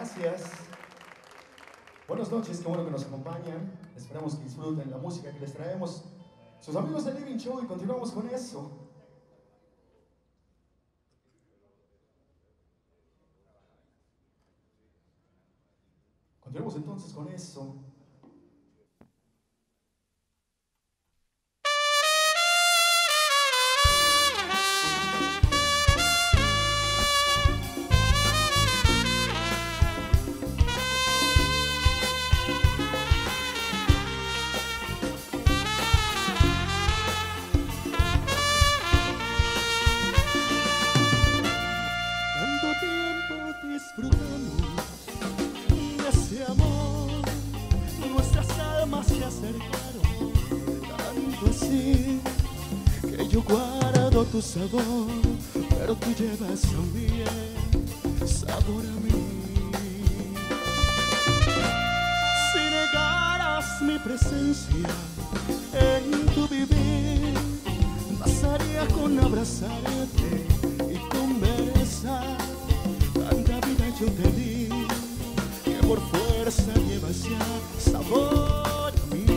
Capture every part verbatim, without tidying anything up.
gracias. Buenas noches, qué bueno que nos acompañan. Esperamos que disfruten la música que les traemos. Sus amigos del Living Show y continuamos con eso. Continuamos entonces con eso. Tu sabor, pero tú llevas también sabor a mí. Si negaras mi presencia en tu vivir, bastaría con abrazarte y conversar. Tanta vida yo te di que por fuerza llevas ya sabor a mí.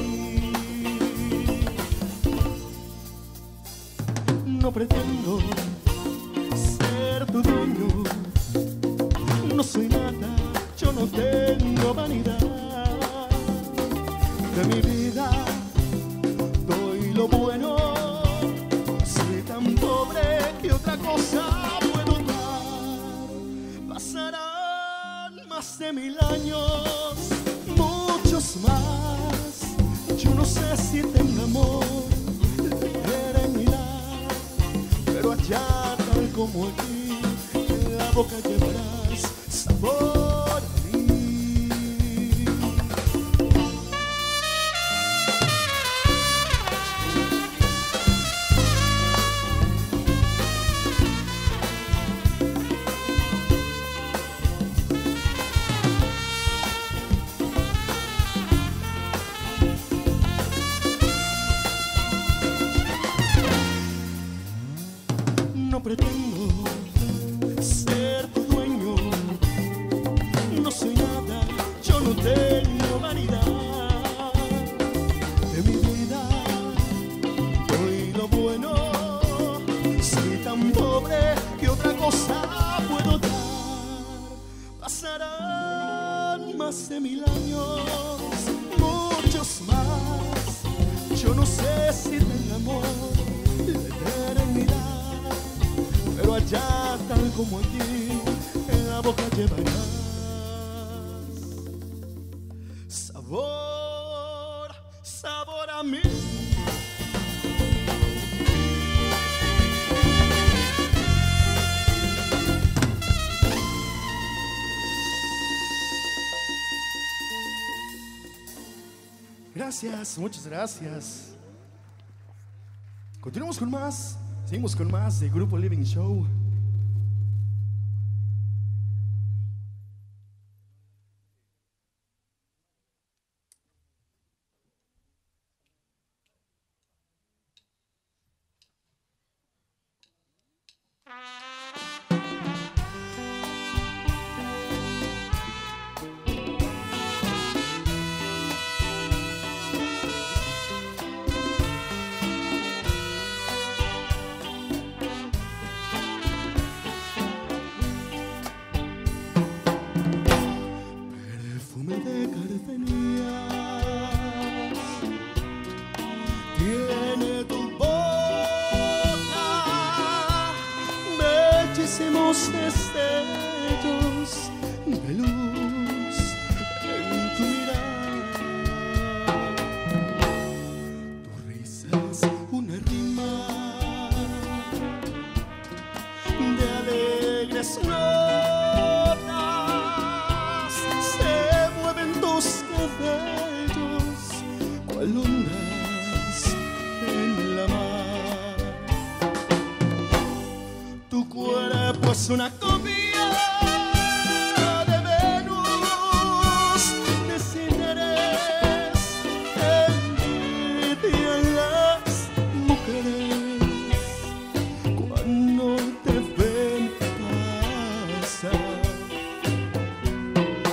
No pretendo ser tu dueño, no soy nada, yo no tengo vanidad. De mi vida doy lo bueno, soy tan pobre que otra cosa puedo dar. Pasarán más de mil años, muchos más, yo no sé si tengo amor. Pero allá, tal como aquí, en la boca llevarás sabor a mí. No pretendo ser tu dueño, no soy nada, yo no tengo vanidad. De mi vida doy lo bueno, soy tan pobre que otra cosa puedo dar. Pasarán más de mil años, muchos más, yo no sé si tengo amor, la eternidad. Pero allá, tal como aquí, en la boca llevarás sabor, sabor a mí. Gracias, muchas gracias. Continuamos con más. Seguimos con más de Grupo Living Show. Bellísimos destellos de luz en tu mirar. Tu risa es una rima de alegres notas. Se mueven tus cabellos cual ondas en la mar. Tu cuerpo es una copia de Venus, desinterés, envidia en las mujeres cuando te ven pasar.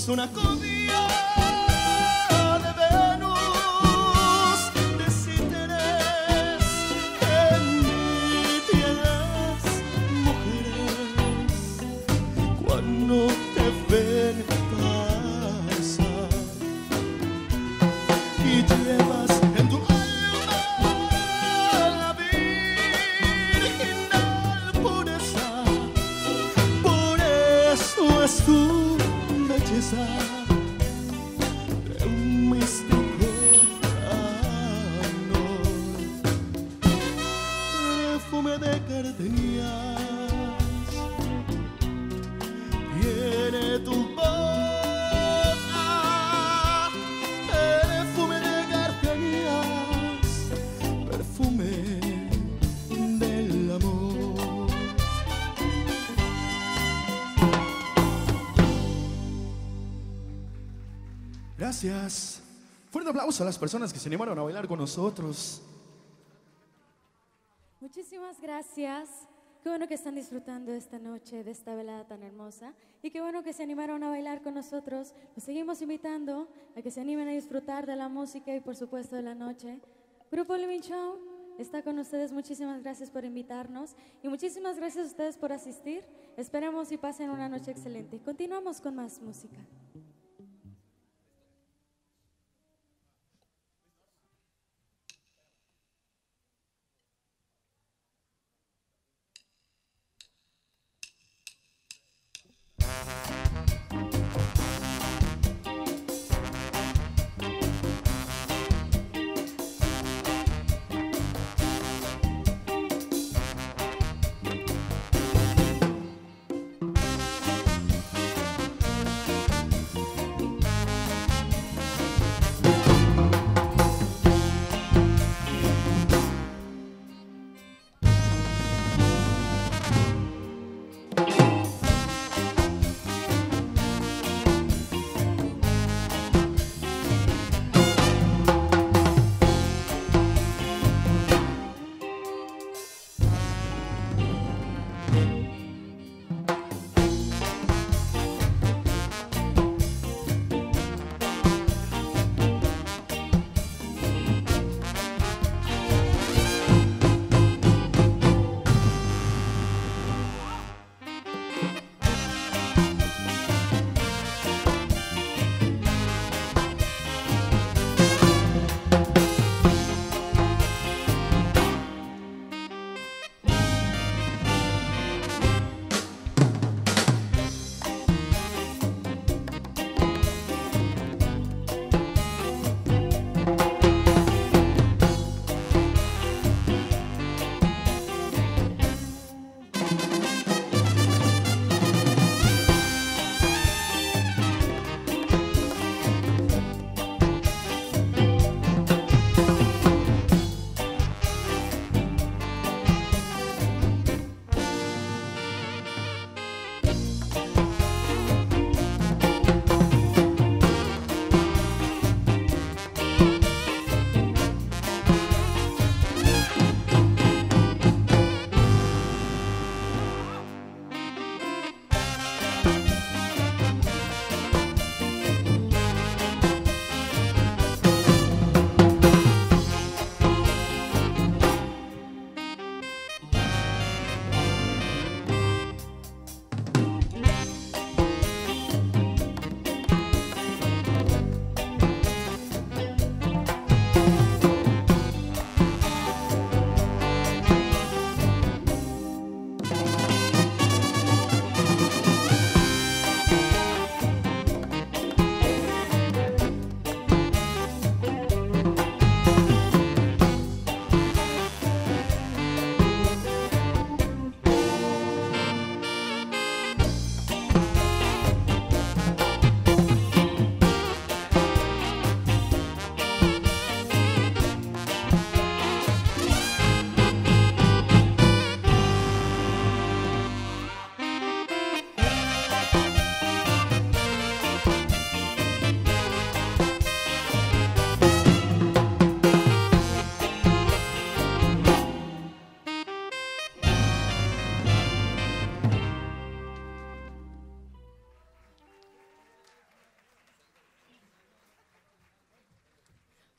Somos una copia de Venus, desinterés en nítidas mujeres. Cuando te ven pasar y llevas en tu alma la virginal pureza, por eso es tu belleza de un místico amor, perfume de gardenias tiene tu boca, perfume de gardenias, perfume del amor. Gracias. Fuerte aplauso a las personas que se animaron a bailar con nosotros. Muchísimas gracias. Qué bueno que están disfrutando esta noche de esta velada tan hermosa. Y qué bueno que se animaron a bailar con nosotros. Los seguimos invitando a que se animen a disfrutar de la música y por supuesto de la noche. Grupo Living Show está con ustedes. Muchísimas gracias por invitarnos. Y muchísimas gracias a ustedes por asistir. Esperemos y pasen una noche excelente. Continuamos con más música.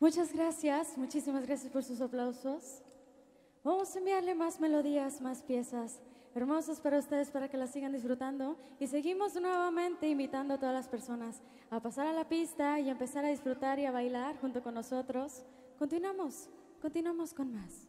Muchas gracias, muchísimas gracias por sus aplausos. Vamos a enviarle más melodías, más piezas hermosas para ustedes para que las sigan disfrutando. Y seguimos nuevamente invitando a todas las personas a pasar a la pista y a empezar a disfrutar y a bailar junto con nosotros. Continuamos, continuamos con más.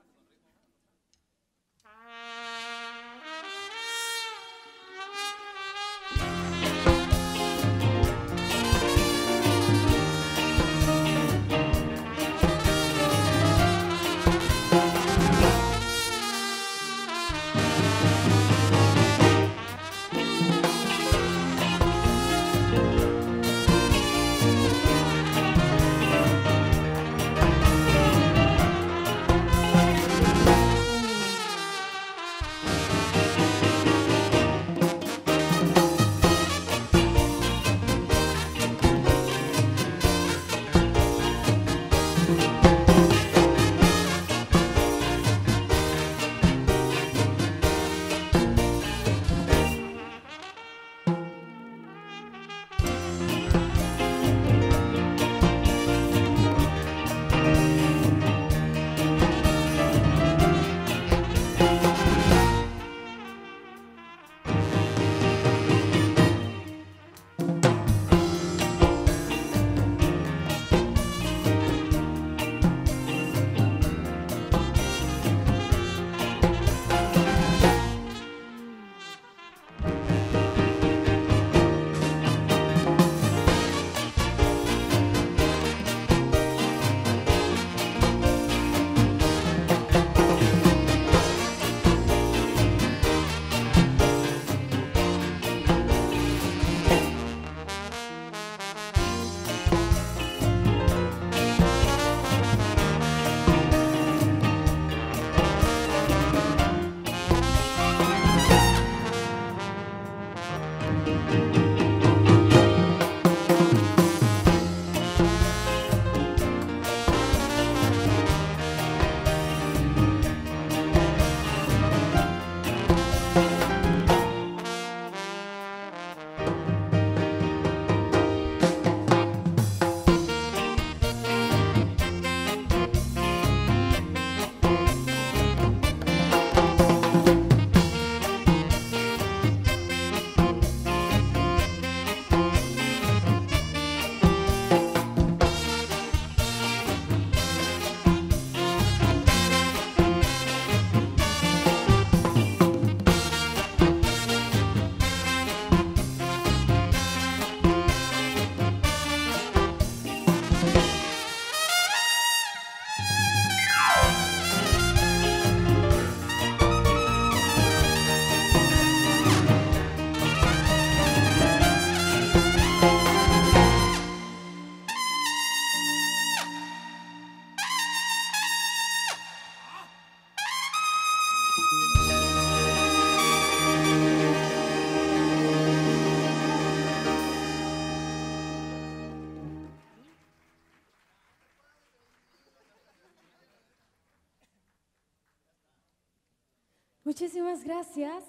Muchísimas gracias.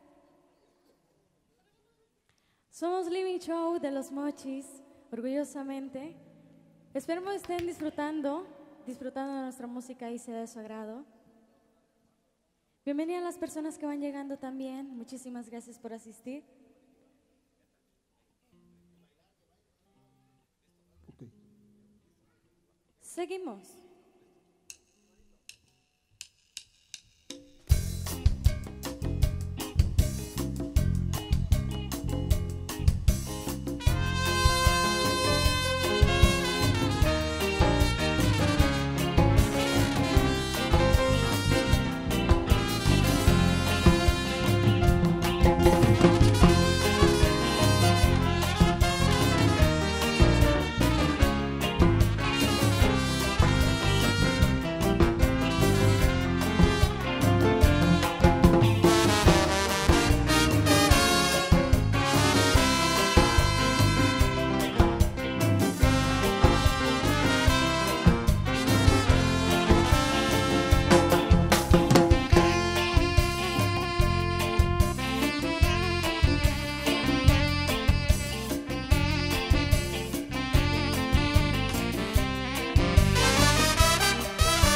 Somos Living Show de Los Mochis, orgullosamente. Esperemos estén disfrutando, disfrutando de nuestra música y sea de su agrado. Bienvenidas a las personas que van llegando también. Muchísimas gracias por asistir. Okay. Seguimos.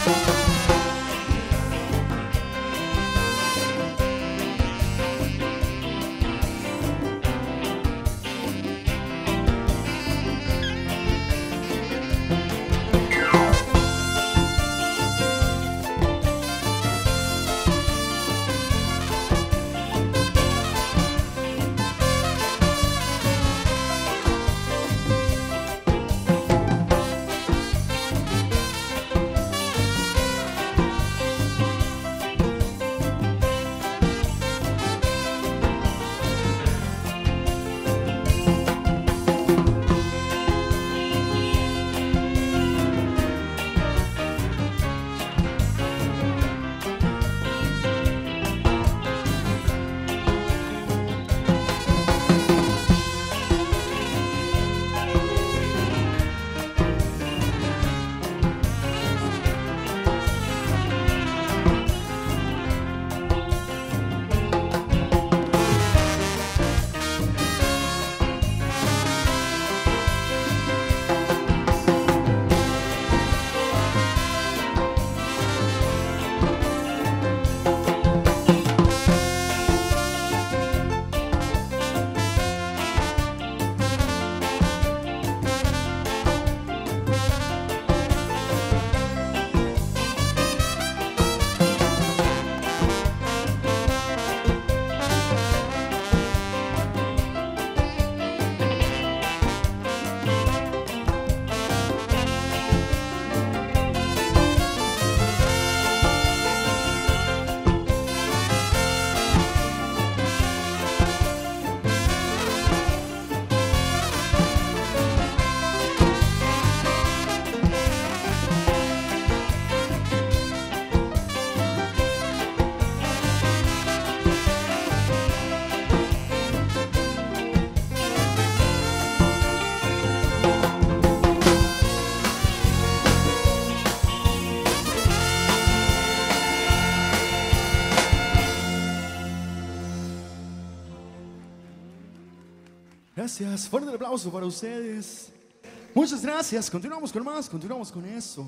Gracias, fuerte el aplauso para ustedes. Muchas gracias, continuamos con más, continuamos con eso.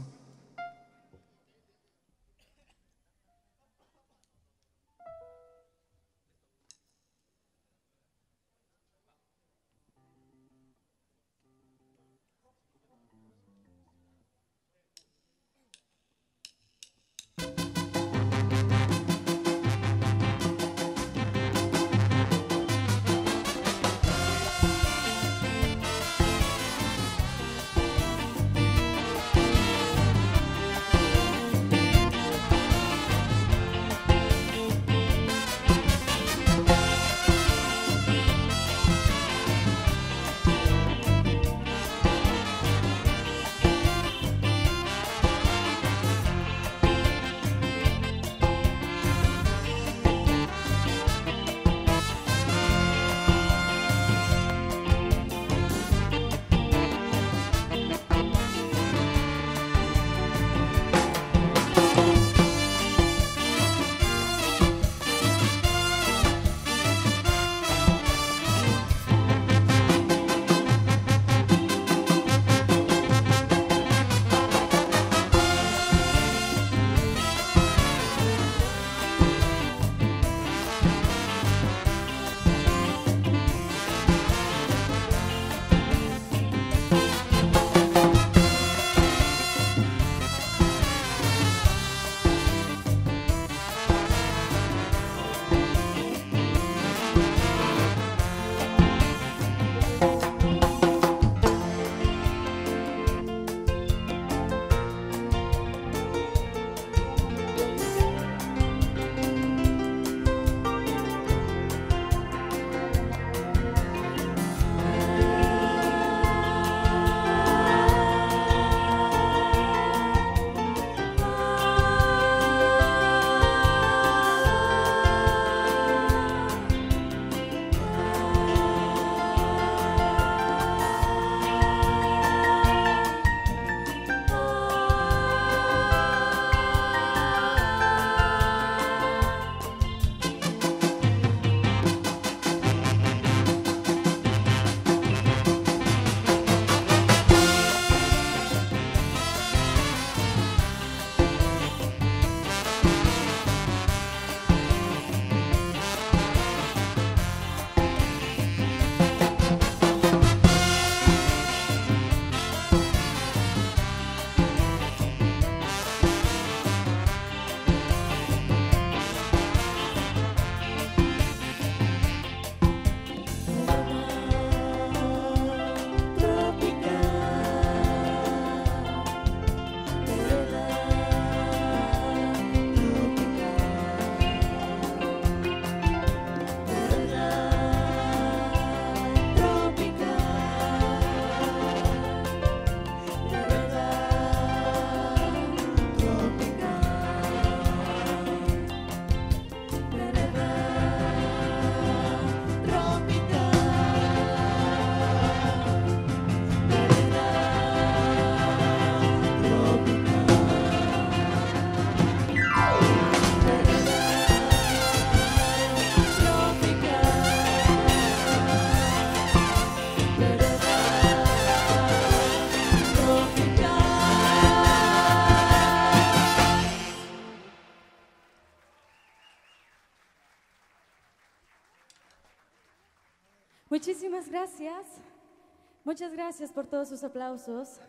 Muchísimas gracias. Muchas gracias por todos sus aplausos.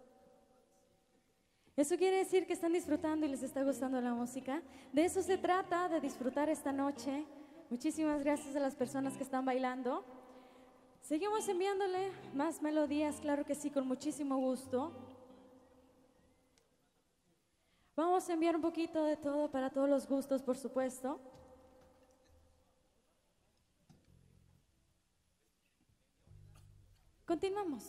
Eso quiere decir que están disfrutando y les está gustando la música. De eso se trata, de disfrutar esta noche. Muchísimas gracias a las personas que están bailando. Seguimos enviándole más melodías, claro que sí, con muchísimo gusto. Vamos a enviar un poquito de todo para todos los gustos, por supuesto. Continuamos.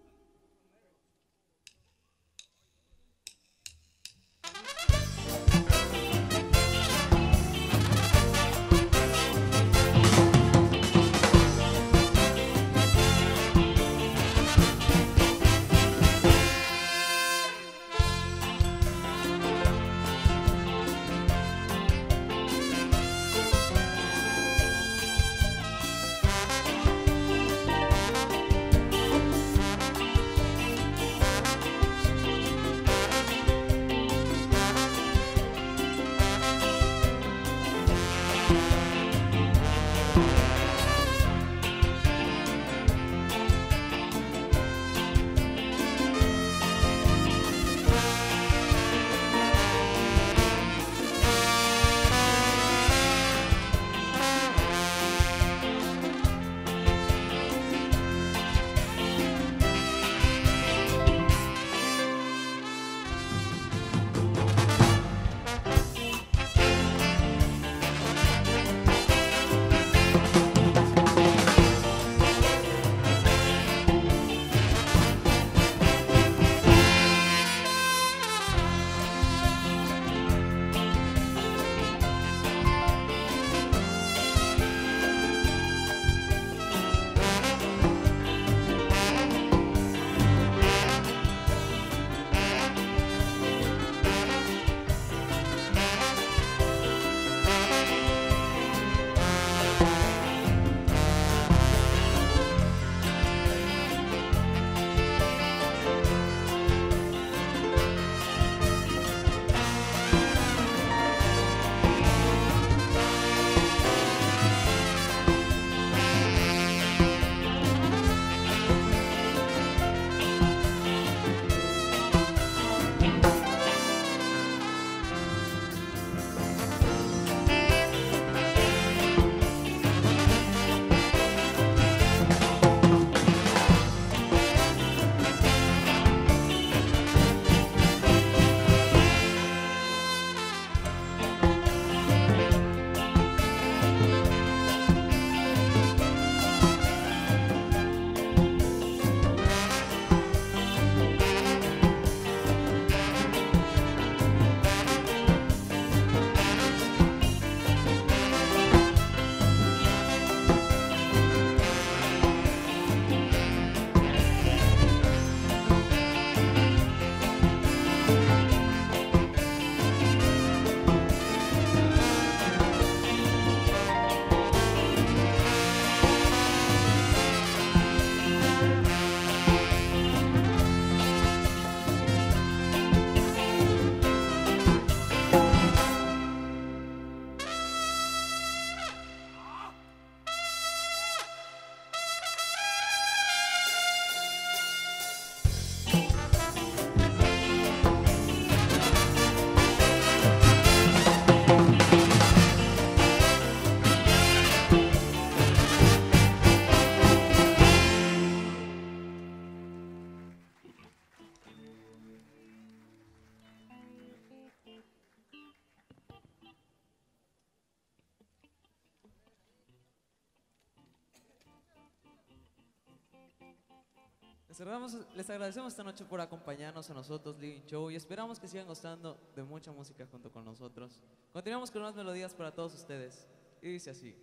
Les agradecemos, les agradecemos esta noche por acompañarnos a nosotros, Living Show, y esperamos que sigan gustando de mucha música junto con nosotros. Continuamos con unas melodías para todos ustedes, y dice así.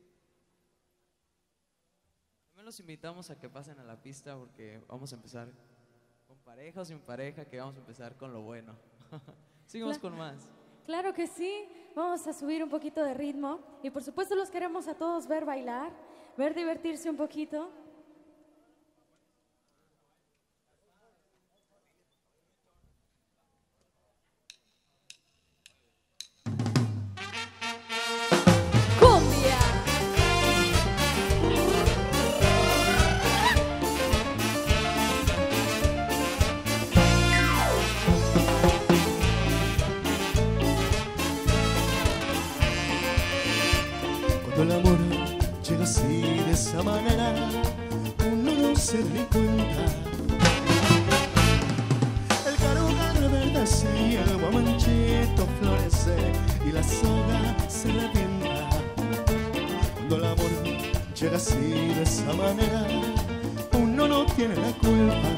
También los invitamos a que pasen a la pista porque vamos a empezar con pareja o sin pareja, que vamos a empezar con lo bueno. Seguimos con más. Claro que sí, vamos a subir un poquito de ritmo y por supuesto los queremos a todos ver bailar, ver divertirse un poquito. Cumbia. la soga se revienta. Cuando el amor llega así de esa manera, uno no tiene la culpa.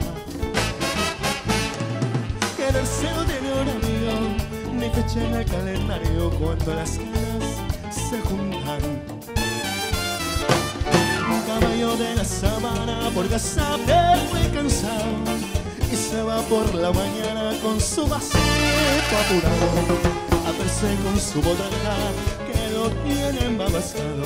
Quererse no tiene horario, ni fecha en el calendario cuando las ganas se juntan. Un caballo de la sabana por gazape muy cansado y se va por la mañana con su vasito apurado a verse con su botella que lo tiene embabasado.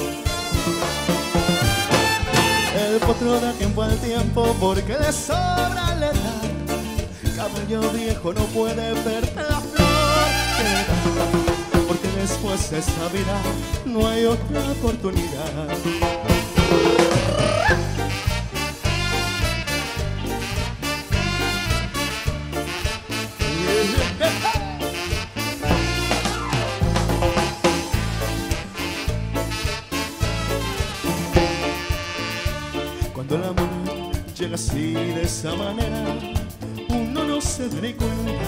El potro da tiempo al tiempo porque le sobra la edad. Caballo viejo no puede perder la flor que le da, porque después de esa vida no hay otra oportunidad. Cuando el amor llega así de esa manera, uno no se da ni cuenta.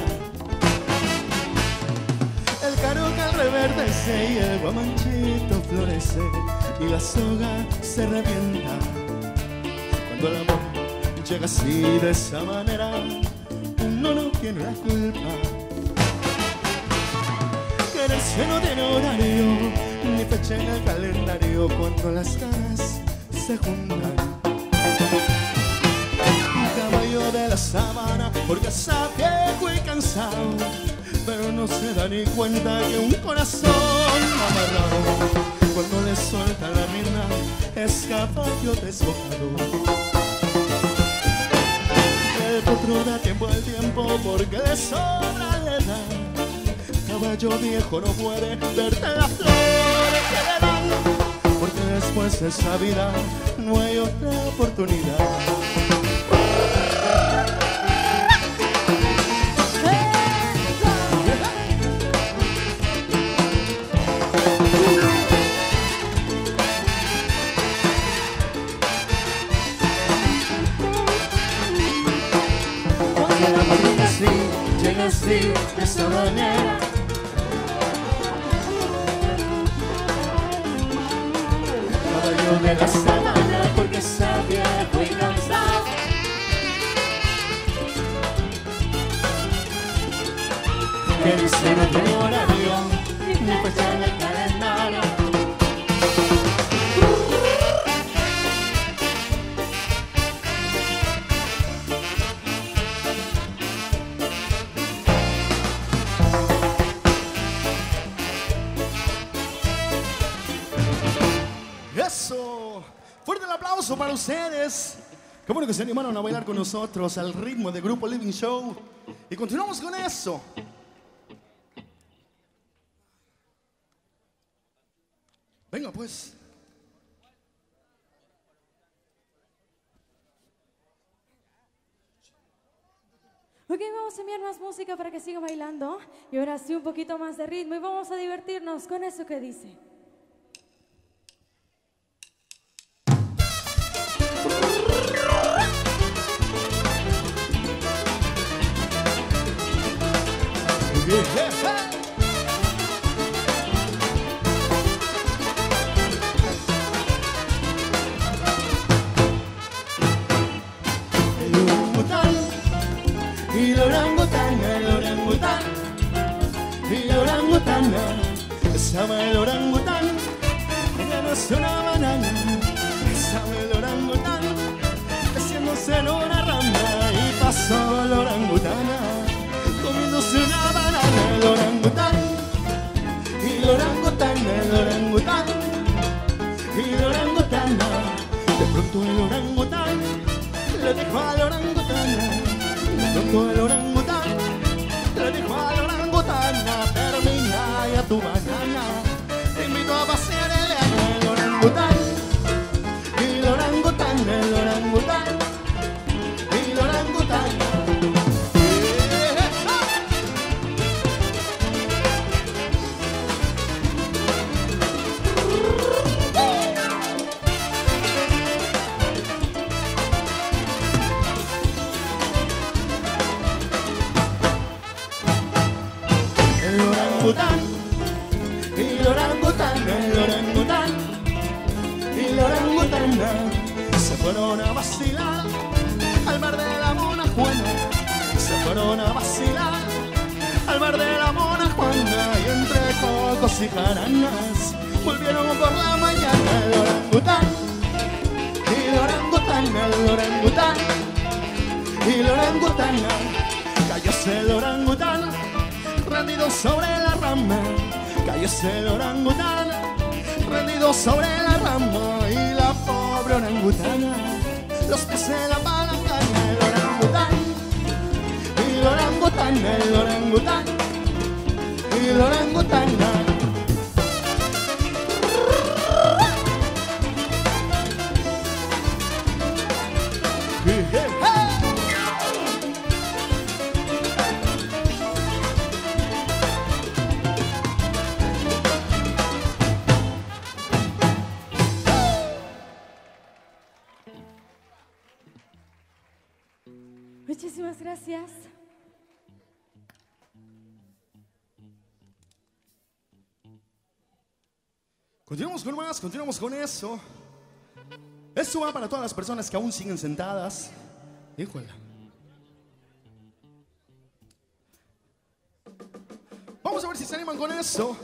El caro que reverdece y el guamanchito florece y la soga se revienta. Cuando el amor llega así de esa manera, uno no tiene la culpa. Quererse no tiene horario, ni fecha en el calendario cuando las ganas se juntan. De la sabana porque está viejo y cansado, pero no se da ni cuenta que un corazón amarrado cuando le suelta la mirna es caballo desbocado. El potro da tiempo al tiempo porque le sobra la edad. Caballo viejo no puede verte la flor que le dan, porque después de esa vida no hay otra oportunidad. Llega así, de esa manera, caballo de la sabana porque está viejo y cansado. Que dice no tiene horario, ni fecha en el calendario. Eso, fuerte el aplauso para ustedes. Qué bueno que se animaron a bailar con nosotros al ritmo de Grupo Living Show. Y continuamos con eso. Venga pues. Ok, vamos a enviar más música para que sigan bailando. Y ahora sí un poquito más de ritmo y vamos a divertirnos con eso que dice. El orangután y la orangutana, el orangután y la orangutana, sabe el orangután, ella no es una banana, sabe el orangután, haciéndose en una rama y pasó la orangutana, comiéndose una banana, el orangután y la orangutana, el orangután y la orangutana, de pronto el orangután le dijo a la orangutana, de pronto el orangután le dijo a la orangutana, termina ya tu banana, te invito a pasear el, el orangután y la orangutana, el orangután y la orangutana. vacilar al bar de la Mona Juana y entre cocos y jaranas volvieron por la mañana el orangután y el orangután, el orangután y el orangután. Cayóse el orangután rendido sobre la rama, cayóse el orangután rendido sobre la rama y la pobre orangutana los pies se la palangana. El orangután y el orangután, el orangután y el orangután. Muchísimas gracias. Continuamos con más, continuamos con eso. Esto va para todas las personas que aún siguen sentadas. Híjole. Vamos a ver si se animan con eso.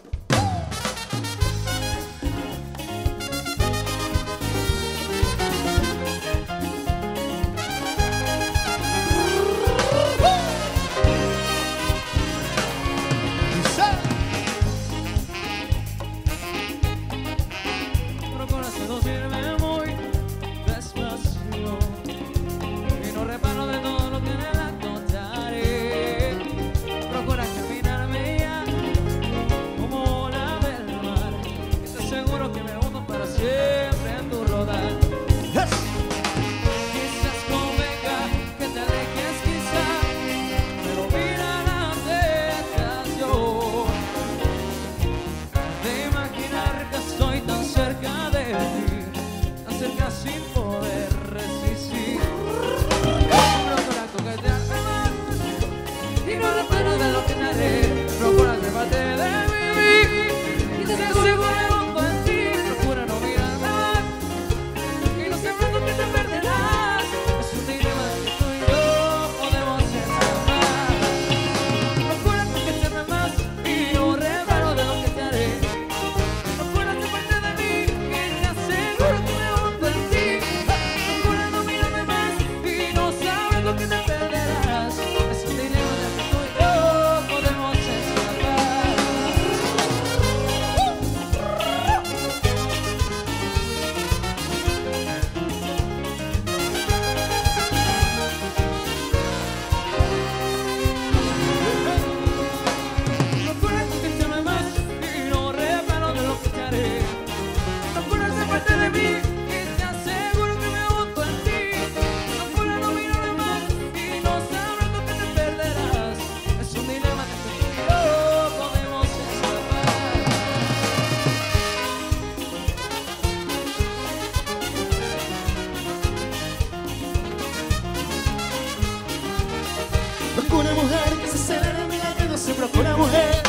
Procura mujer que se acelere, mira que no se procura mujer.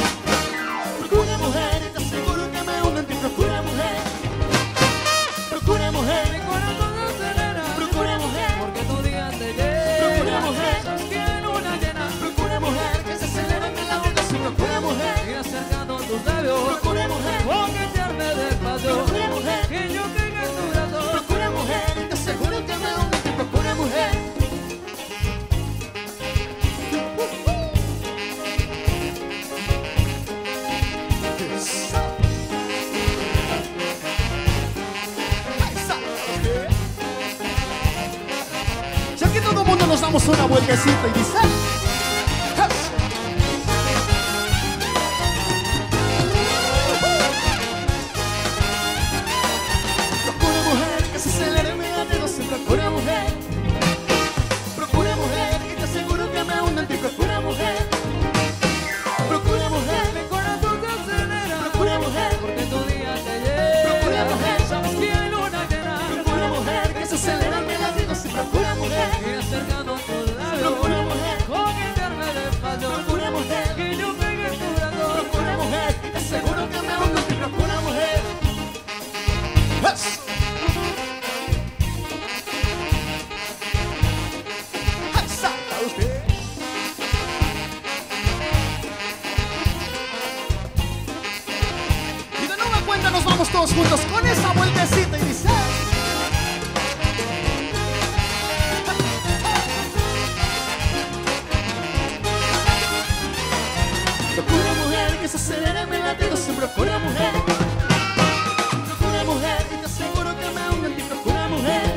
Procura mujer y te aseguro que me hundo en ti. Procura mujer. Procura mujer. Mi corazón se acelera. Procura mujer. Porque tu día te llega. Procura mujer. Sos quien una llena. Procura mujer que se acelere, mira que no se procura mujer. Y acercando tus labios. Procura mujer. Coquetearme despacio. Procura mujer. Que yo caiga en tu brazo. Procura mujer y te aseguro que me hundo en ti. Procura mujer. Ya que todo el mundo nos damos una vueltecita y dice Procura mujer que se acelere, mira que no se procura mujer. Procura mujer y te aseguro que me hundo en ti. Procura mujer. Procura mujer. Mi corazón se acelera. Procura mujer. Porque tu día te llega. Procura mujer. Somos quien luna llena. Procura mujer que se acelera, mira que no se procura mujer. Y acercando tus labios. Procura mujer. todos juntos con esa vueltecita y dice: procura mujer que se acelere mi latido, se procura mujer. Procura mujer y te aseguro que me hunde en ti, procura mujer.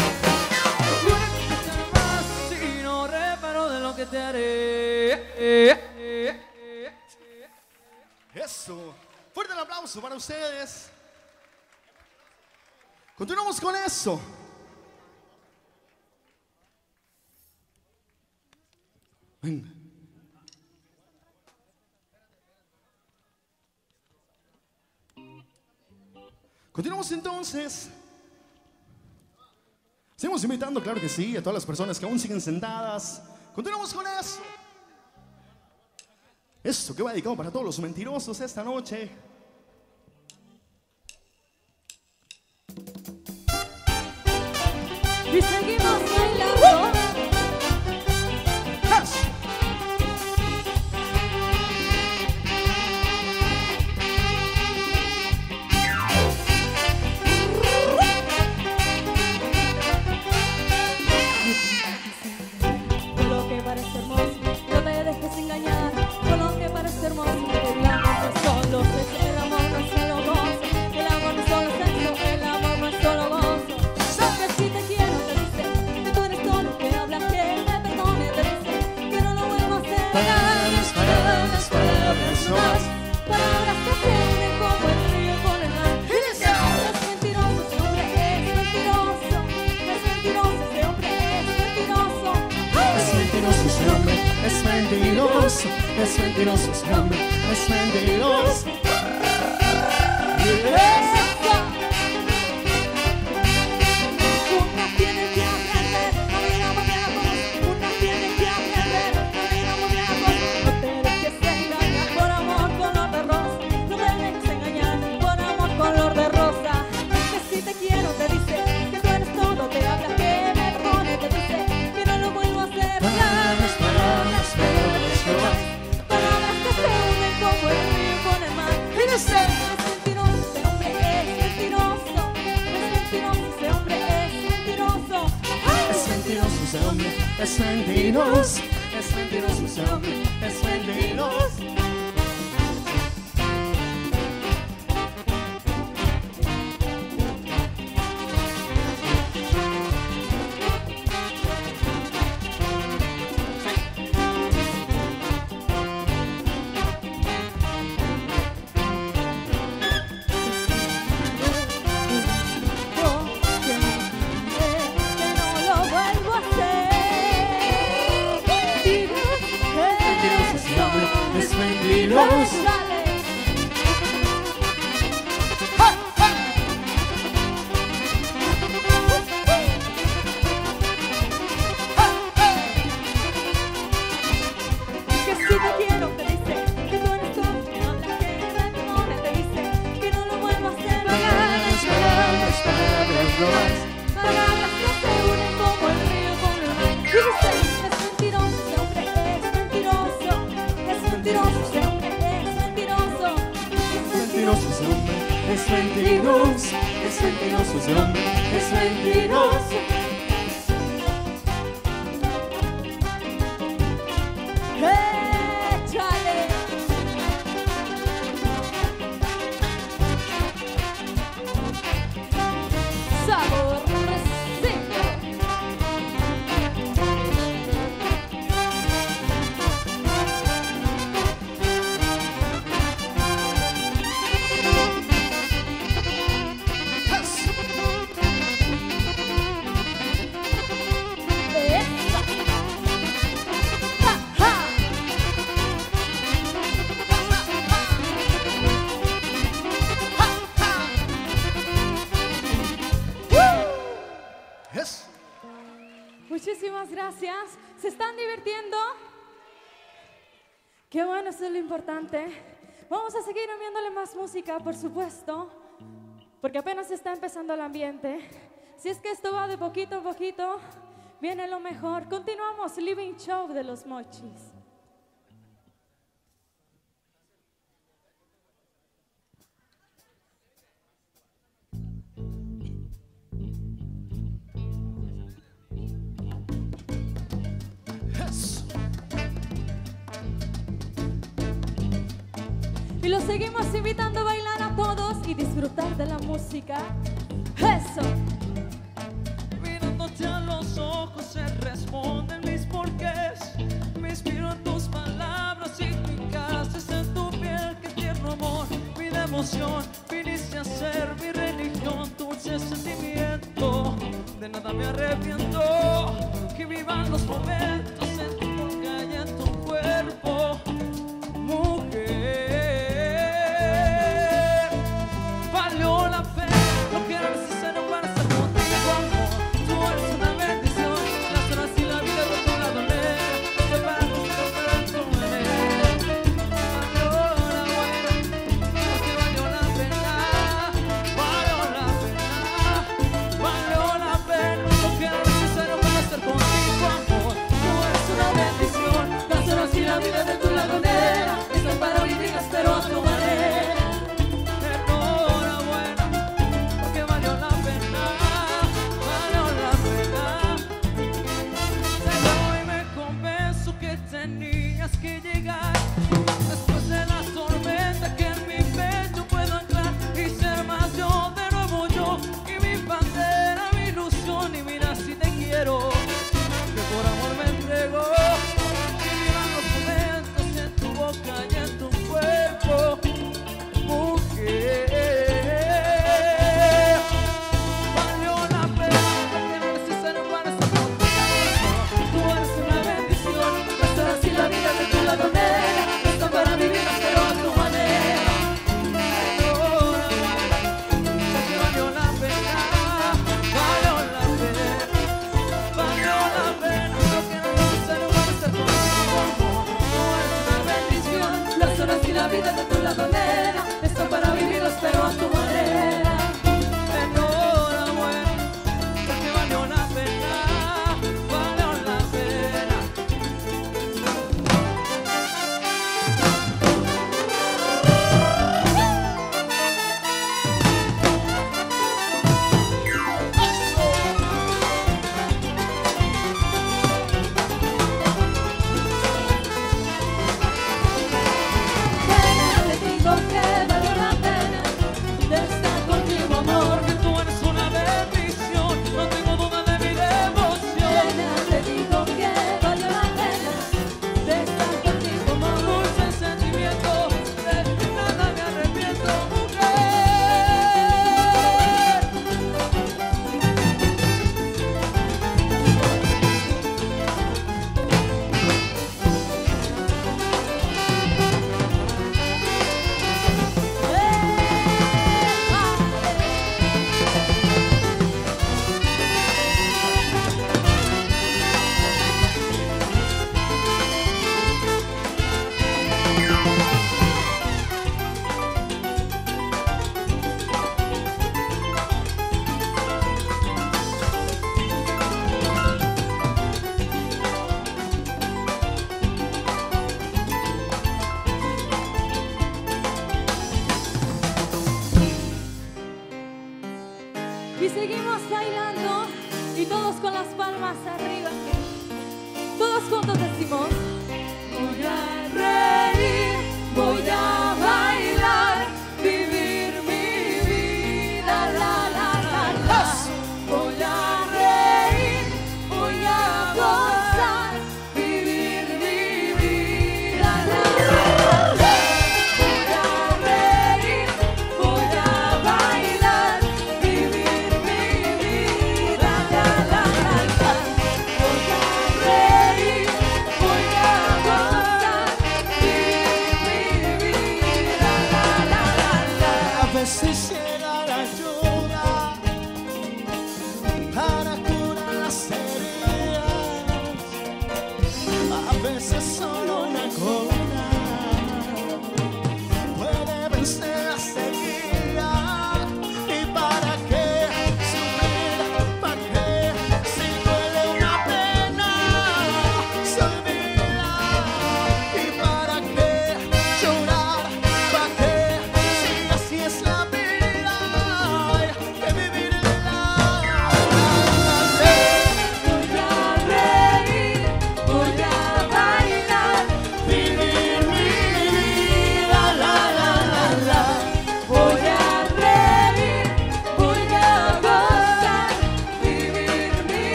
Si no reparo de lo que te haré. Eso. Fuerte el aplauso para ustedes. Continuamos con eso. Venga. Continuamos entonces. Seguimos invitando, claro que sí, a todas las personas que aún siguen sentadas. Continuamos con eso. Eso que va dedicado para todos los mentirosos esta noche. Y seguimos bailando. Eso. Con lo que parece hermoso, no te dejes engañar. Con lo que parece hermoso, el amor no es solo sexo, el amor no es solo gozo. El amor no es solo sexo, el amor no es solo gozo. Sabes si te quiero, te dice que tú eres todo, que hablas, que me perdone, te dice que no lo vuelvo a hacer. Palabras, palabras, palabras no más. Palabras que se unen como el río con el mar. Y dice: Es mentiroso, ese hombre es mentiroso. Es mentiroso, ese hombre es mentiroso. es mentiroso ese hombre, es mentiroso, es mentiroso ese hombre, es mentiroso. Eso. Una tiene que aprender, a mí no me hago. Una tiene que aprender, a mí no me hago. No te dejes engañar por amor color de rosa. No te dejes engañar por amor color de rosa. Que si te quiero te dice que tú eres todo, te habla que me perdone, te dice que no lo vuelvo a hacer. Palabras, palabras, palabras no más. Palabras que se unen como el río con el mar. Y dice: Es mentiroso, ese hombre es mentiroso. Es mentiroso, ese hombre es mentiroso. es mentiroso ese hombre, es mentiroso, es mentiroso ese hombre, es mentiroso. Que no lo vuelvo a hacer. Mentiroso ese hombre, es mentiroso. Dale. Que si te quiero te dice que tú eres todo, que habla, que me perdone, te dice que no lo vuelvo a hacer. Palabras, palabras, palabras no más. Palabras que se unen como el río con el mar. Y dice: es mentiroso, ese hombre es mentiroso. Es mentiroso, ese hombre es mentiroso. Es mentiroso ese hombre, es mentiroso, es mentiroso ese hombre, es mentiroso. ¡Échale! Saborcito. Esa. Ja, ja. Eso. Muchísimas gracias. ¿Se están divirtiendo? Qué bueno, eso es lo importante. Vamos a seguir enviándole más música, por supuesto, porque apenas está empezando el ambiente. Si es que esto va de poquito a poquito, viene lo mejor. Continuamos, Living Show de los Mochis. Y los seguimos invitando a bailar a todos y disfrutar de la música. ¡Eso! Mirándote a los ojos se responden mis porqués. Me inspiro en tus palabras y fijaste en tu piel. Qué tierno amor, mi devoción. Viniste a ser mi religión, dulce sentimiento. De nada me arrepiento. Que vivan los momentos en tu boca y en tu cuerpo. Mujer, valió la pena lo que era necesario para estar contigo, amor. Tú eres una bendición, las horas y la vida de tu lado negra. Estoy para disfrutar de tu manera. Valió la buena, porque valió la pena. Valió la pena, valió la pena lo que era necesario para estar contigo, amor. Tú eres una bendición, las horas y la vida de tu lado negra. Estoy para vivir, espero a tu manera. Enhorabuena, porque valió la pena, valió la pena. Pero hoy me convenzo que tenías que llegar. Después de la tormenta que en mi pecho puedo anclar y ser más yo, de nuevo yo. Y mi bandera, mi ilusión, y mira si te quiero, que por amor me entrego. Que vivan los momentos en tu boca y en tu cuerpo, mujer. Valió la pena lo que era necesario para estar contigo. Tú eres una bendición, las horas y la vida de tu lado negra. Están para vivir, pero a tu manera. Enhorabuena, porque valió la pena, valió la pena, valió la pena lo que era necesario para estar contigo, amor. Tú eres una bendición, las horas y la vida de tu lado negra. Están para vivirlos, pero a tu manera. Enhorabuena, porque valió la pena, valió la pena. Te digo que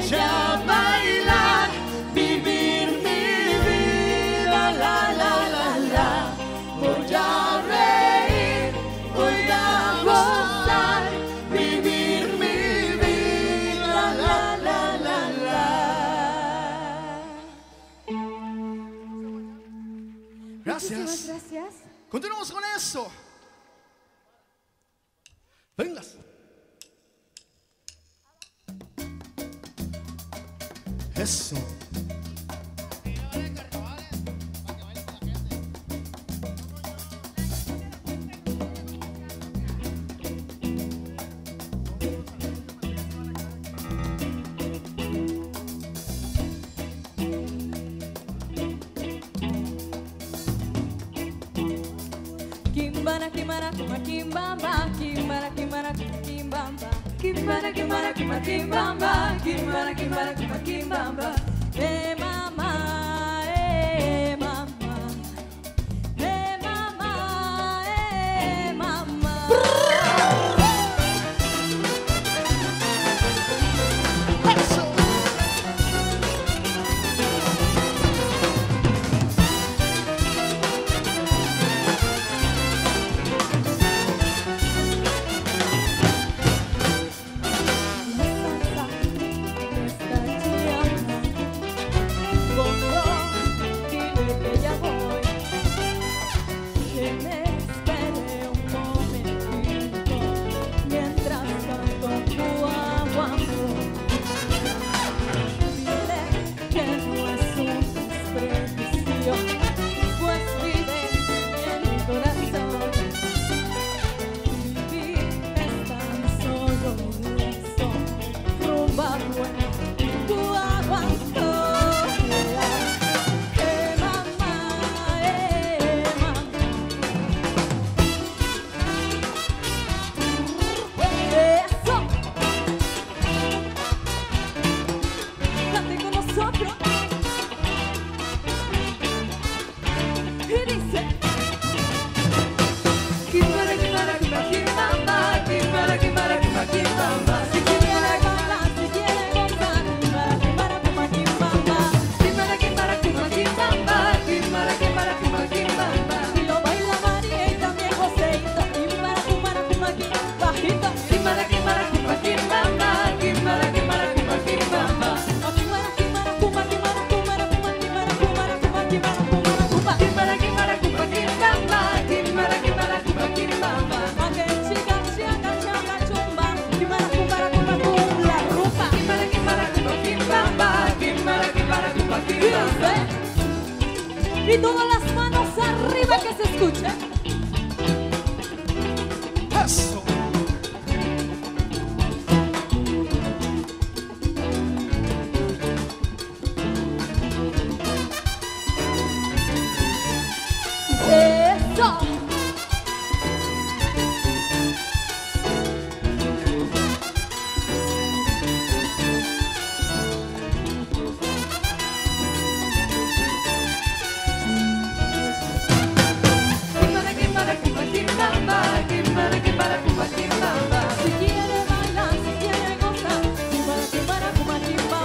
voy a bailar, vivir mi vida, la la la la. Voy a reír, voy a gozar, vivir mi vida, la la la la. Gracias. Muchísimas gracias. Continuamos con eso. Vengas. Eso. Kimbara, kimbara, kuma, kimbamba, kimbara, kimbara, kuma, kimbamba, kimbara, kimbara, kuma, kimbamba, kimbara, kimbara, kuma, kimbamba. Eh mama, eh mama, eh mama, eh mama. Y todas las manos arriba que se escuche. Eso. Eso. Si quiere bailar, si quiere gozar, kimbara, kimbara, kuma,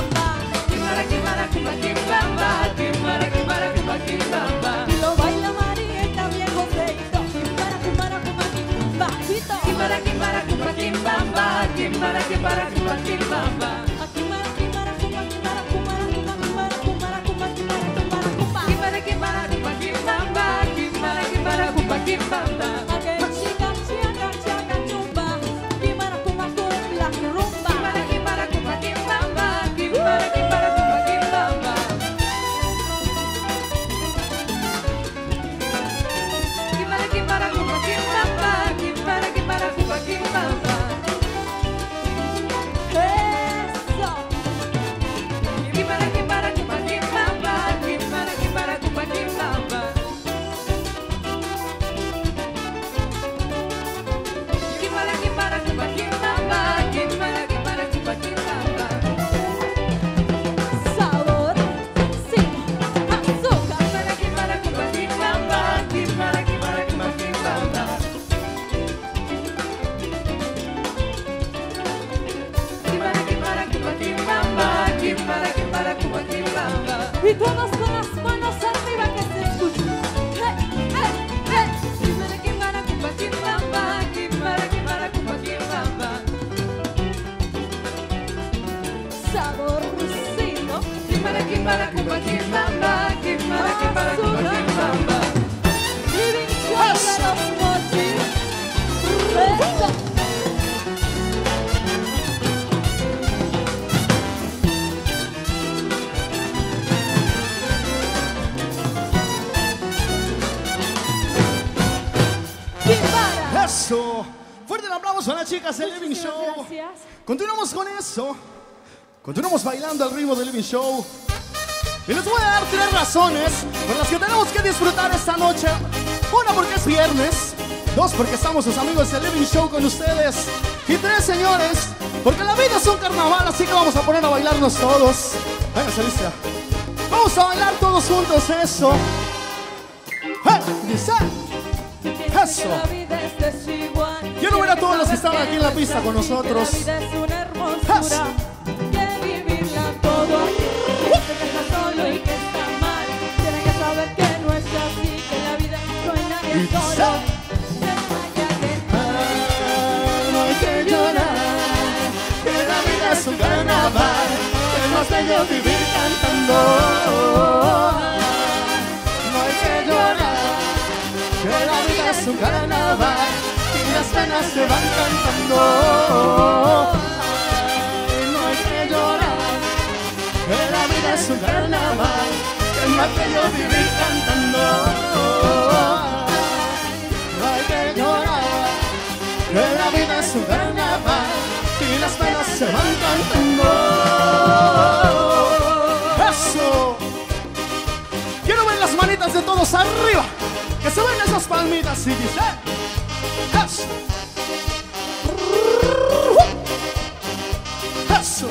kimbamba. Y lo baila María y también Joseito. Kimbara, kimbara, kuma, kimbambajito. Kimbara, kimbara, kuma, kimbamba. Kimbara, kimbara, kuma, kimbamba. A kimbara, kimbara, kuma, kimbara, kumara, kuma, kimbara, kumara, kuma, kimbara, kimbara, kumba. Kimbara, kimbara, kuma, kimbamba. Kimbara, kimbara, kuma, kimbamba. A que chica, chica, chica, chumba. Kimbara, kuma, cumbia, rumba. Kimbara, kimbara, kuma, kimbamba. Kimbara, kimbara, kuma, kimbamba. Kimbara, kimbara, kuma, kimbamba. Kimbara, kimbara, kuma, kimbamba. Eso. Y todos con las manos arriba que se escuchen. ¡Eh, eh, eh! Kimara, kimara, kumba, kimbamba. Kimara, kimara, kumba, kimbamba. Saborcito. Kimara, kimara, kumba, kimbamba. Kimara, kimara, kumba, kimbamba. Living Show de los Mochis. ¡Eso! Eso. Fuerte el aplauso a las chicas del Living Muchísimas Show. gracias. Continuamos con eso. Continuamos bailando al ritmo del Living Show. Y les voy a dar tres razones por las que tenemos que disfrutar esta noche. Una, porque es viernes. Dos, porque estamos sus amigos del Living Show con ustedes. Y tres, señores, porque la vida es un carnaval, así que vamos a poner a bailarnos todos. Venga, Alicia. Vamos a bailar todos juntos eso. ¡Hey! Dice. Eso. Quiero ver a todos los que están aquí en la pista con nosotros. La vida es una hermosura, que vivirla todo aquí. Piensa que está solo y que está mal. Tiene que saber que no es así, que la vida no hay nadie solo. Que no haya que No hay que llorar, que la vida es un carnaval. Es más bello vivir cantando. No hay que llorar, que la vida es un carnaval y las penas se van cantando. Ay, no hay que llorar, que la vida es un carnaval, que es más bello vivir cantando. Ay, no hay que llorar, que la vida es un carnaval y las penas se van cantando. ¡Eso! Quiero ver las manitas de todos arriba. Que se ven esas palmitas y dice eso. Eso.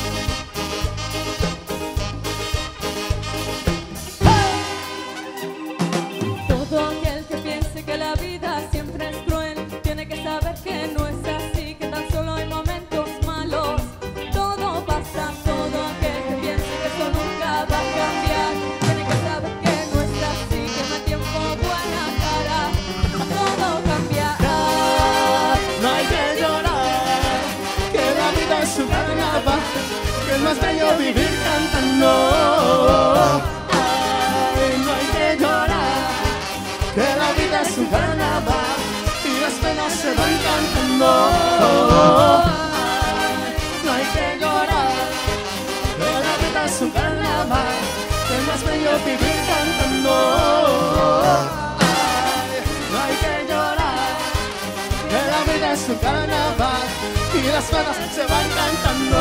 Todo aquel que piense que la vida siempre es cruel tiene que saber que no es así, que tan solo hay momentos malos. Todo pasa, todo aquel que piense que eso nunca va a cambiar tiene que saber que no es así, que no hay tiempo buena cara. Todo cambiará. No hay que llorar, que la vida es un carnaval, que es más bello vivir cantando. Ay, no hay que llorar, que la vida es un carnaval y las penas se van cantando. Ay, no hay que llorar, que la vida es un carnaval, que es más bello vivir cantando. Ay, no hay que llorar, que la vida es un carnaval y las penas se van cantando.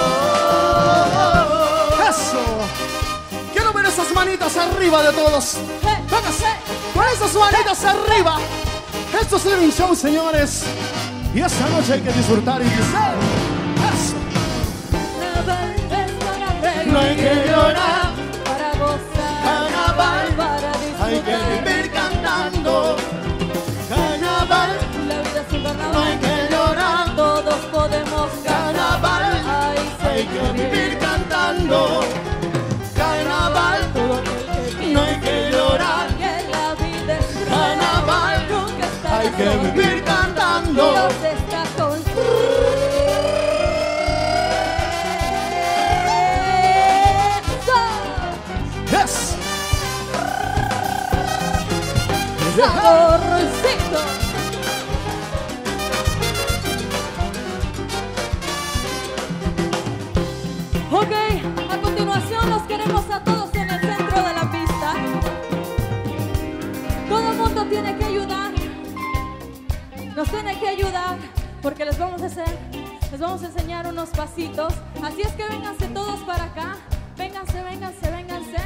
Eso. Quiero ver esas manitas arriba de todos. Véngase, con esas manitas arriba. Esto es Living Show, señores. Y esta noche hay que disfrutar y dice eso. Carnaval es para reír, No hay que llorar, para gozar, carnaval, para hay que disfrutar. vivir cantando. Carnaval, La vida es un no hay carnaval, que llorar. todos podemos Carnaval, Ay, hay que vivir cantando. Carnaval, todo aquel que no hay que llorar. que la vida es cruel, Carnaval, nunca estará hay que solo. vivir cantando. Dios está con Yes. saborcito. Ok, a continuación los queremos a todos en el centro de la pista. Todo el mundo tiene que ayudar. Nos tiene que ayudar porque les vamos a hacer, les vamos a enseñar unos pasitos. Así es que vénganse todos para acá. Vénganse, vénganse, vénganse.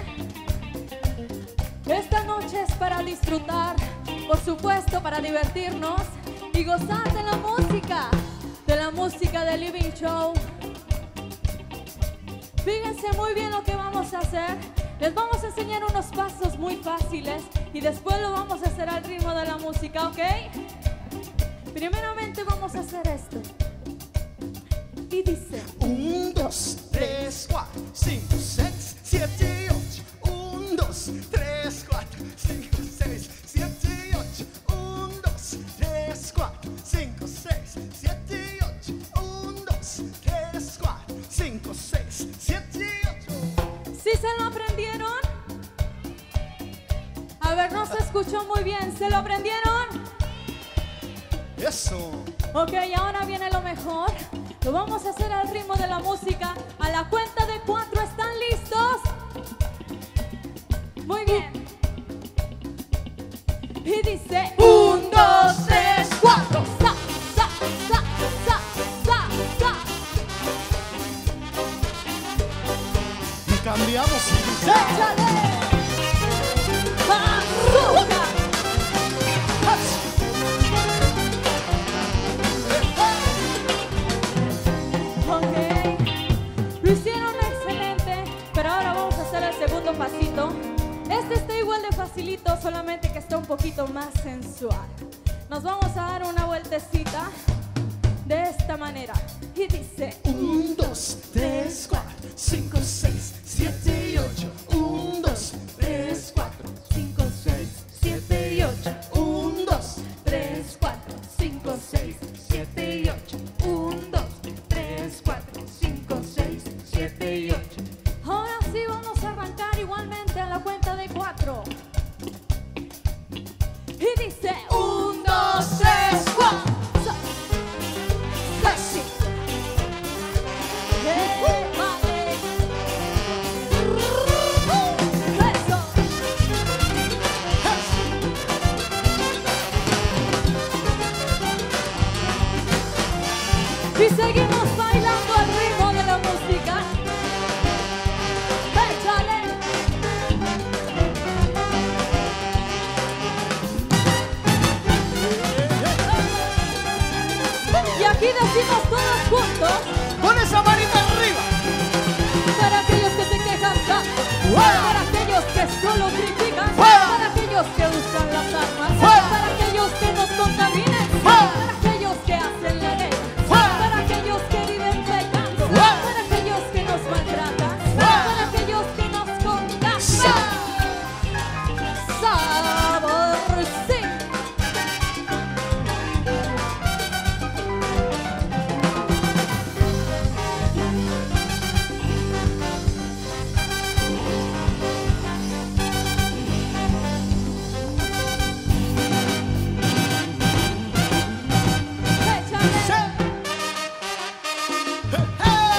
Esta noche es para disfrutar, por supuesto para divertirnos y gozar de la música, de la música de Living Show. Fíjense muy bien lo que vamos a hacer. Les vamos a enseñar unos pasos muy fáciles y después lo vamos a hacer al ritmo de la música, ¿ok? Primeramente vamos a hacer esto. Y dice: Un, dos, tres, cuatro, cinco, seis, siete y ocho. A ver, no se escuchó muy bien. ¿Se lo aprendieron? Eso. Ok, ahora viene lo mejor. Lo vamos a hacer al ritmo de la música. A la cuenta de cuatro, ¿están listos? Muy bien. Y dice un, dos, tres, cuatro. Sa, sa, sa, sa, sa, sa. Y cambiamos y dice. ¡Échale! ¡Bazooka! Ok, lo hicieron excelente, pero ahora vamos a hacer el segundo pasito. Este está igual de facilito, solamente que está un poquito más sensual. Nos vamos a dar una vueltecita de esta manera. Y dice Un, dos, tres, cuatro, cinco, seis, siete y ocho. Un, dos, tres, cuatro, cinco, seis, siete y ocho. Un, dos, tres, cuatro, cinco, seis, siete y ocho. Un, dos, tres, cuatro, cinco, seis, siete y ocho. ahora sí vamos a arrancar igualmente a la cuenta de cuatro. Y dice un, dos, tres, cuatro. Sa, sa, sí. Eh, vale. Eso. Y seguimos bailando al ritmo de la música. ¡Échale! Y aquí decimos todos juntos, Con esa manita arriba. para aquellos que se quejan tanto, ¡Fuera! para aquellos que solo critican, ¡Fuera! para aquellos que usan las armas, ¡Fuera! para aquellos que nos contaminan, ¡Fuera! para aquellos que hacen la guerra, ¡Fuera! para aquellos que viven pecando, ¡Fuera! para aquellos que nos maltratan, ¡Fuera! para aquellos que nos contaminan. ¡Sa! Sabor, sí. Échale. ¡Se! ¡Eh, eh!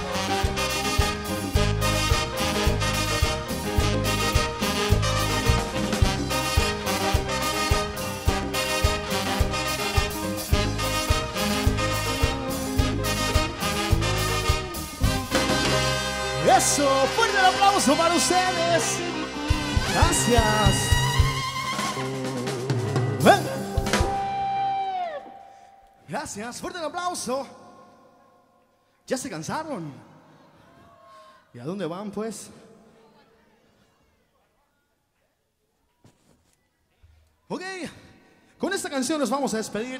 Eso, fuerte el aplauso para ustedes. Gracias. Ven. Gracias, fuerte el aplauso. ¿Ya se cansaron? ¿Y a dónde van, pues? Ok, con esta canción nos vamos a despedir.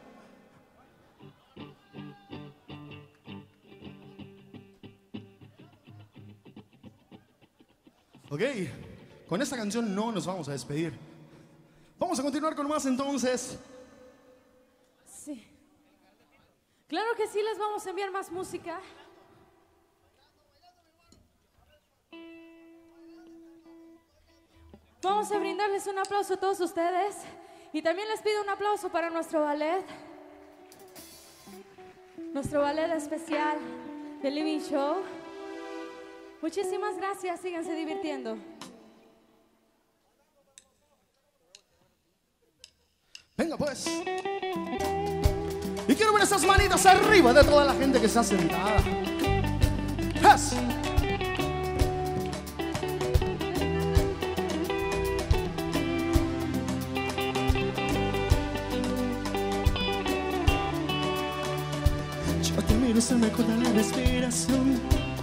Ok, con esta canción no nos vamos a despedir. Vamos a continuar con más entonces. Sí. Claro que sí, les vamos a enviar más música. Vamos a brindarles un aplauso a todos ustedes. Y también les pido un aplauso para nuestro ballet. Nuestro ballet especial de Living Show. Muchísimas gracias, síganse divirtiendo. Venga pues. Y quiero ver esas manitas arriba de toda la gente que está sentada. Yes. Yo te miro y se me corta la respiración.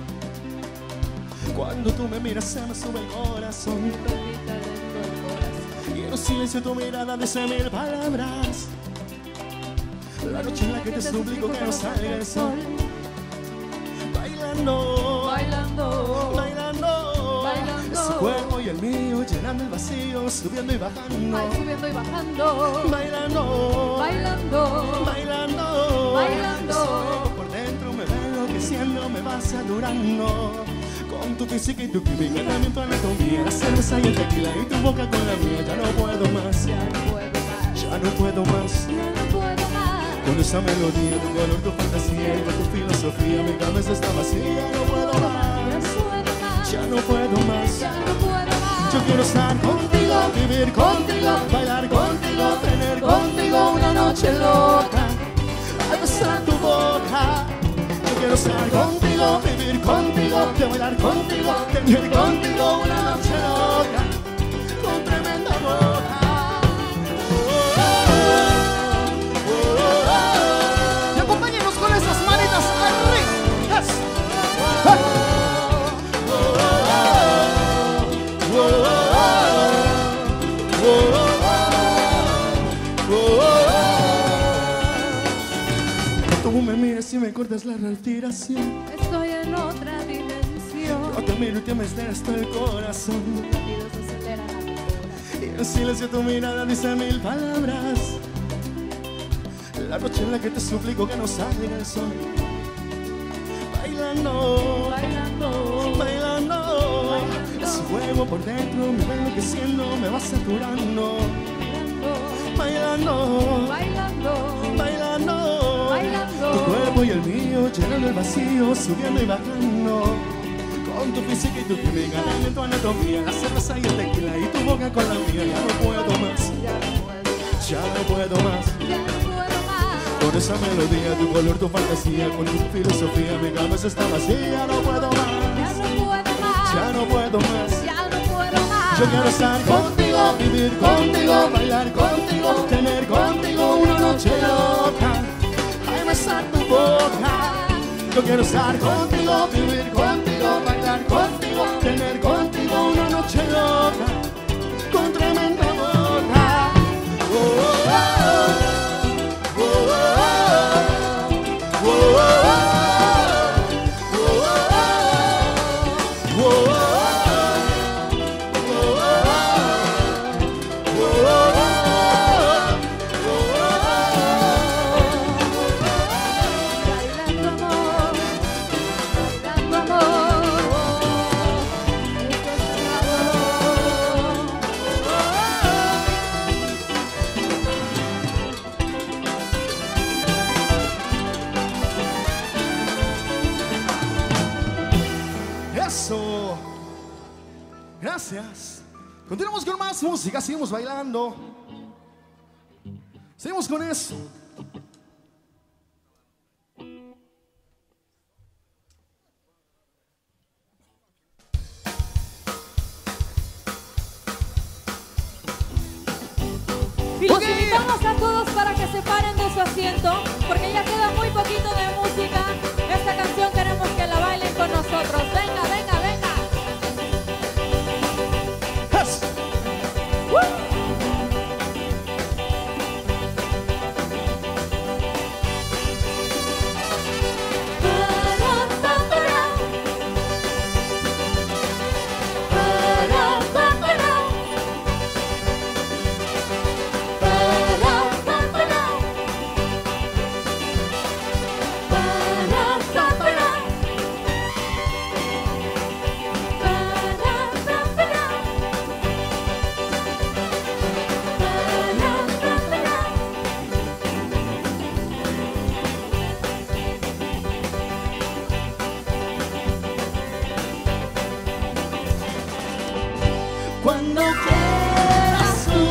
Cuando tú me miras se me sube el corazón. Quiero silencio tu mirada de cien mil palabras. La noche en la que te suplico que no salga el sol. Bailando, Bailando, bailando, Bailando. su cuerpo y el mío llenando el vacío, subiendo y bajando. ay, subiendo y bajando, Bailando, bailando, bailando, Bailando. Ese fuego por dentro me va enloqueciendo, me va saturando. Con tu física y tu química, también tu anatomía, la cerveza y el tequila y tu boca con la mía. Ya no puedo más, Ya no puedo más, ya no puedo más. ya no puedo más. Con esa melodía, tu color, tu fantasía y con tu filosofía, mi cabeza está vacía. No puedo más, Ya no puedo más, ya no puedo más. ya no puedo más. Yo quiero estar contigo, vivir contigo, bailar contigo, tener contigo una noche loca, al besar tu boca. Yo quiero estar contigo, vivir contigo, de bailar contigo, tener contigo una noche loca, con tremenda boca. Oh, oh, oh, oh. Y acompáñenos con esas manitas arriba. Yes. Hey. Tú me miras y me cortas la respiración. Estoy en otra dimensión. Yo te miro y te me hasta el corazón. Tus latidos aceleran a mi corazón. Y en silencio tu mirada dice mil palabras. La noche en la que te suplico que no salga el sol. Bailando, Bailando, bailando. Ese fuego por dentro me va enloqueciendo, me va saturando. Bailando, bailando, bailando, bailando. tu cuerpo y el mío llenando el vacío, subiendo y bajando. Con tu física y tu química, también tu anatomía, la cerveza y el tequila y tu boca con la mía. Ya no puedo más, Ya no puedo más, ya no puedo más. ya no puedo más. Con esa melodía, tu color, tu fantasía, con tu filosofía, mi cabeza está vacía. No puedo Ya más, no puedo más, ya no puedo más. ya no puedo más. Yo quiero estar contigo, vivir contigo, bailar contigo, tener contigo una noche loca, ay, besar tu boca. Yo quiero estar contigo, vivir contigo, bailar contigo, tener contigo una noche loca, con tremenda boca. Oh, oh, oh, oh, oh, oh, oh, oh, oh, oh, oh. Bailando amor, bailando amor. Esto es amor. Eso. Gracias. Continuamos con más música, seguimos bailando. Seguimos con eso. Y los Ok. invitamos a todos para que se paren de su asiento, porque ya queda muy poquito de música. Esta canción queremos que la bailen con nosotros. Venga, venga, venga. Yes. Cuando quieras tú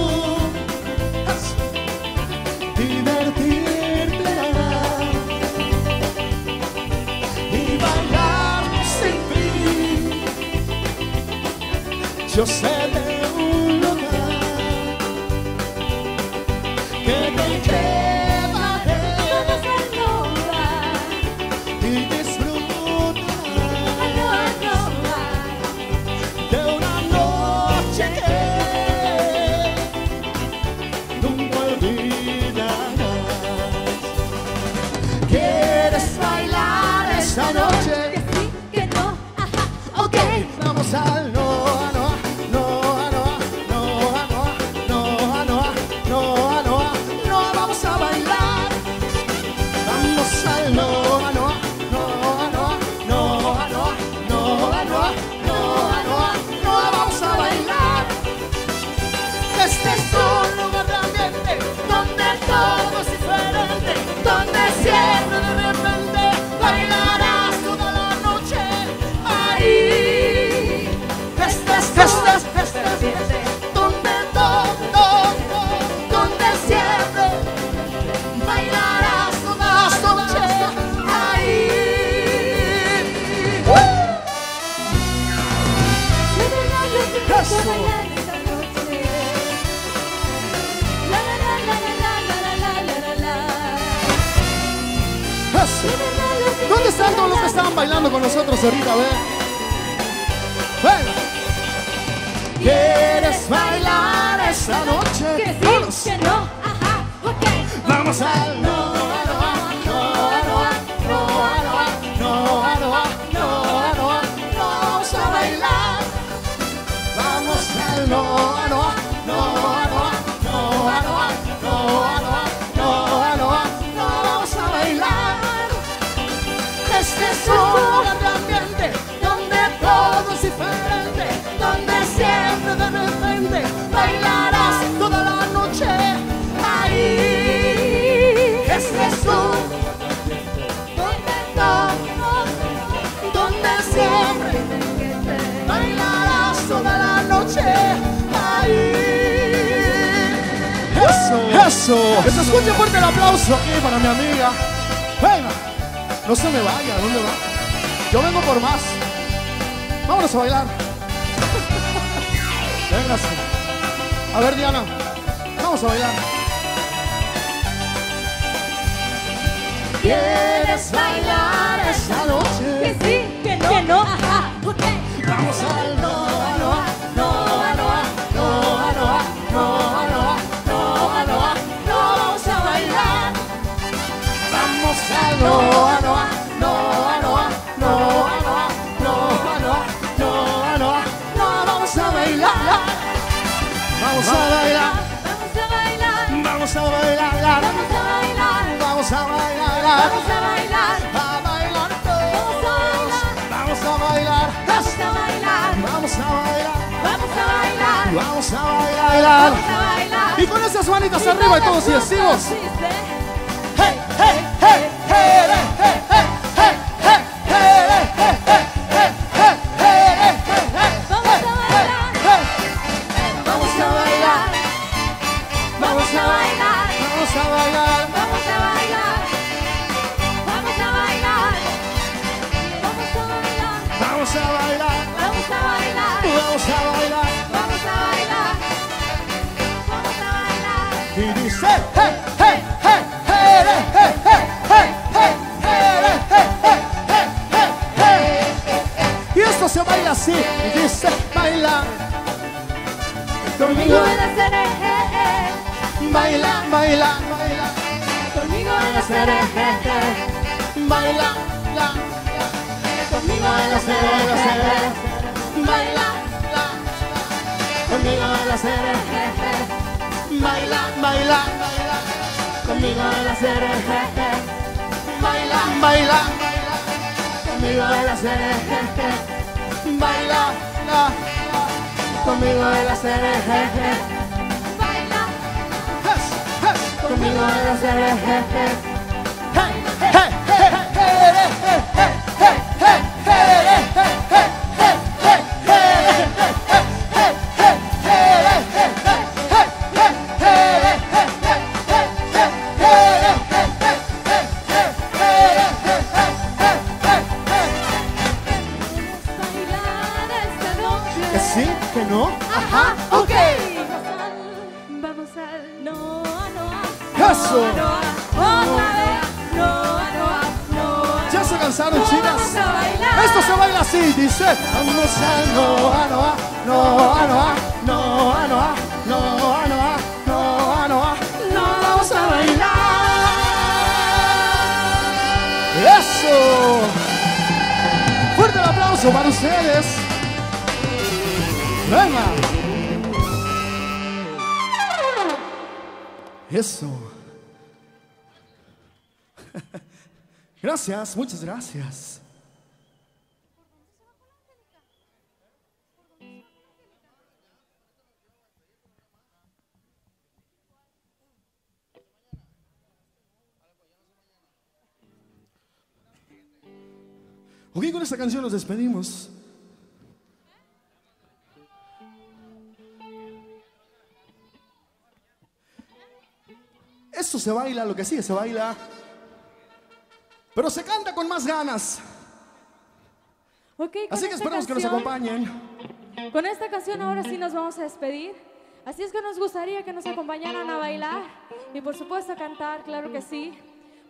divertirte y bailar sin fin, yo sé de un lugar que te llevaré y disfrutarás de una noche que nunca olvidarás. ¿Quieres bailar esta noche? Que sí, que no, ajá, ok. Vamos al no, no, no, bailando con nosotros ahorita, a ver. Venga. ¿Quieres bailar esta noche? Que sí, Vámonos. que no, ajá, ok. Vamos al no, no, no, no, no, no, no, no, no, no, vamos a bailar. Vamos al no, no, no, no, no, no, no, no, no, vamos a bailar. Este es un lugar de ambiente donde todo es diferente, donde siempre de repente bailarás toda la noche. Ahí, este es un donde todo, donde siempre bailarás toda la noche. Ahí. Eso, eso. Que se escuche fuerte el aplauso aquí para mi amiga. Venga, no se me vaya, ¿a dónde va? Yo vengo por más. Vámonos a bailar. Véngase. A ver, Diana, vamos a bailar. ¿Quieres bailar esta noche? Que sí, que no, que no, ajá, ok. Vamos al no, no, no, no, no, no, no, no, no, no, no, vamos a bailar. Vamos al no, no, no, no, no, no, no, no, no, no, vamos a bailar. Vamos a bailar. Vamos a bailar, Vamos a bailar. vamos a bailar, Vamos a bailar. vamos a bailar, A bailar todos. Vamos a bailar. vamos a bailar, Vamos a bailar. vamos a bailar, Vamos a bailar. vamos a bailar. Y con esas manitas arriba y todos y decimos. Dice, Hey, hey, hey, hey, hey, hey, hey, hey, hey, hey, hey, hey, hey, hey, hey, vamos a bailar, hey. vamos a bailar, vamos a bailar, Vamos a bailar. vamos a bailar, vamos a bailar, vamos a bailar, Vamos a bailar. vamos a bailar, Vamos a bailar. vamos a bailar, vamos a bailar. Y dice, hey, hey, hey, hey, hey, hey, hey, hey, hey, hey, hey, hey, hey, hey. Y esto se baila así. Y dice, baila. Conmigo Conmigo, en la serie, baila, baila, baila. conmigo en la serie, Baila, la, conmigo en la serie, baila, la, conmigo en la serie. Baila, baila, baila, conmigo en la serie. Baila, baila, baila, conmigo en la serie. Baila, la, conmigo en la serie. baila, Conmigo en la serie. Hey, hey, hey, hey, hey, hey, hey, hey, hey, hey, hey, hey, bailar esta noche. ¿Que sí? ¿Que no? Ajá, ok. Vamos al no, no, Eso. otra vez, no, no, no. ¿Ya se cansaron, chicas? Vamos a bailar. Esto se baila así, dice. Vamos al no, no, no, no, no, no, no, no, no, no, no, vamos a bailar. ¡Eso! Fuerte el aplauso para ustedes. Venga. Eso. Gracias, muchas gracias. Ok, con esta canción nos despedimos. Esto se baila, lo que sigue se baila, pero se canta con más ganas. Ok, con Así que esta esperamos que nos canción- acompañen. Con esta canción ahora sí nos vamos a despedir. Así es que nos gustaría que nos acompañaran a bailar y por supuesto a cantar, claro que sí.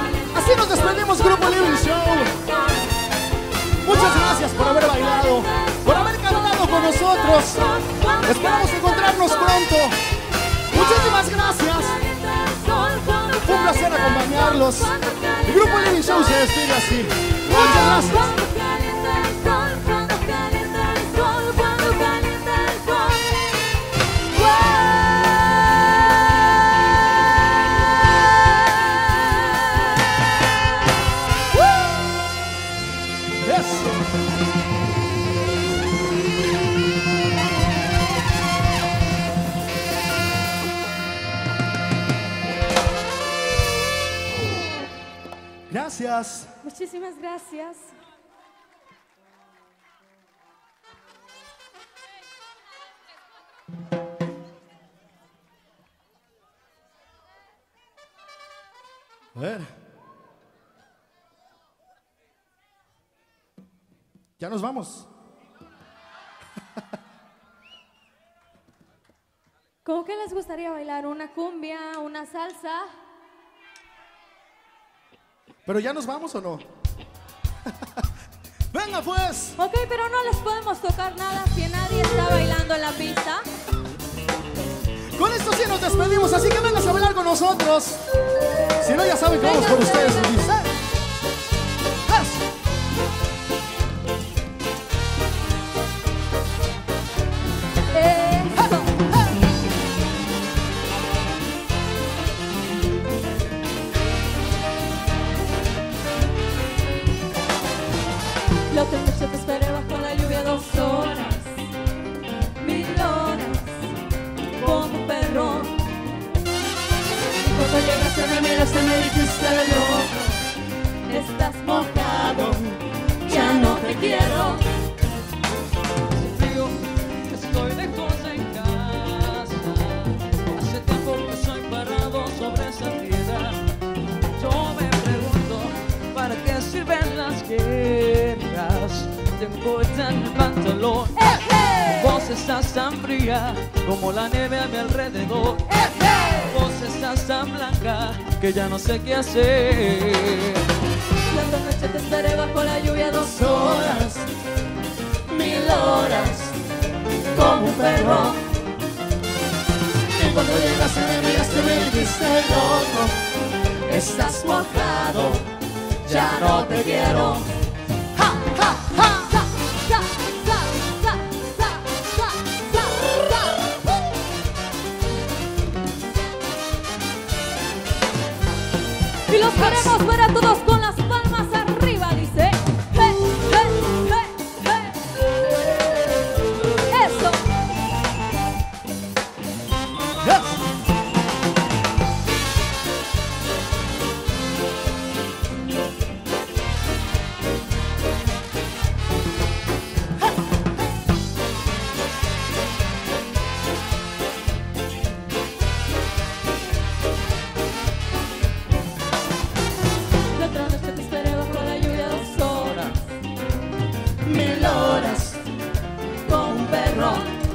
Esperamos encontrarnos pronto. Muchísimas gracias. Fue un placer acompañarlos. El grupo Living Show se despide así. Muchas gracias. Gracias. Muchísimas gracias. A ver. Ya nos vamos. ¿Cómo que les gustaría bailar? ¿Una cumbia, una salsa? ¿Pero ya nos vamos o no? Venga pues. Ok, pero no les podemos tocar nada si nadie está bailando en la pista. Con esto sí nos despedimos, así que vengas a bailar con nosotros. Si no, ya saben que vamos por ustedes. La otra noche te esperé bajo la lluvia dos horas, mil horas, como un perro. Y cuando llegaste me miraste me dijiste loco, estás mojado, ya no te quiero. Frío, estoy lejos en casa. Hace tiempo que estoy parado sobre esa piedra. Yo me pregunto, ¿para qué sirven las guerras? Tengo en el pantalón. ¡Eh, eh! Vos estás tan fría como la nieve a mi alrededor. ¡Eh, eh! Vos estás tan blanca que ya no sé qué hacer. La otra noche te esperé bajo la lluvia dos horas, mil horas, como un perro. Y cuando llegaste me miraste me dijiste loco, estás mojado, ya no te quiero. ¡Ja, ja, ja! ¡Sa, sa, sa, sa, sa, sa, sa, sa! Y los queremos ver a todos con las palmas arriba, dice. ¡Eh, eh, eh, eh! ¡Eso! La otra noche te esperé bajo la lluvia dos horas, Mil horas como un perro.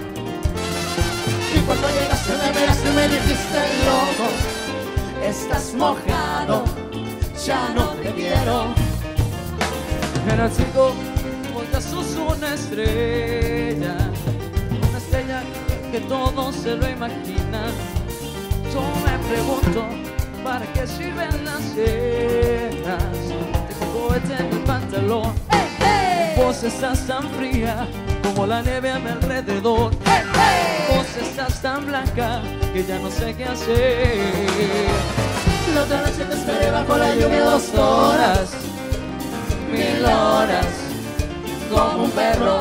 y cuando llegaste me miraste me dijiste loco, estás mojado, ya no te quiero. Era chico, porque sos una estrella, una estrella que todos se lo imaginan. Yo me pregunto, ¿para qué sirven las cenas? Tengo cohete en el pantalón. ¡Eh, eh! Vos estás tan fría como la nieve a mi alrededor. ¡Eh, eh! Vos estás tan blanca que ya no sé qué hacer. La otra noche te esperé bajo la lluvia dos horas, mil horas, como un perro.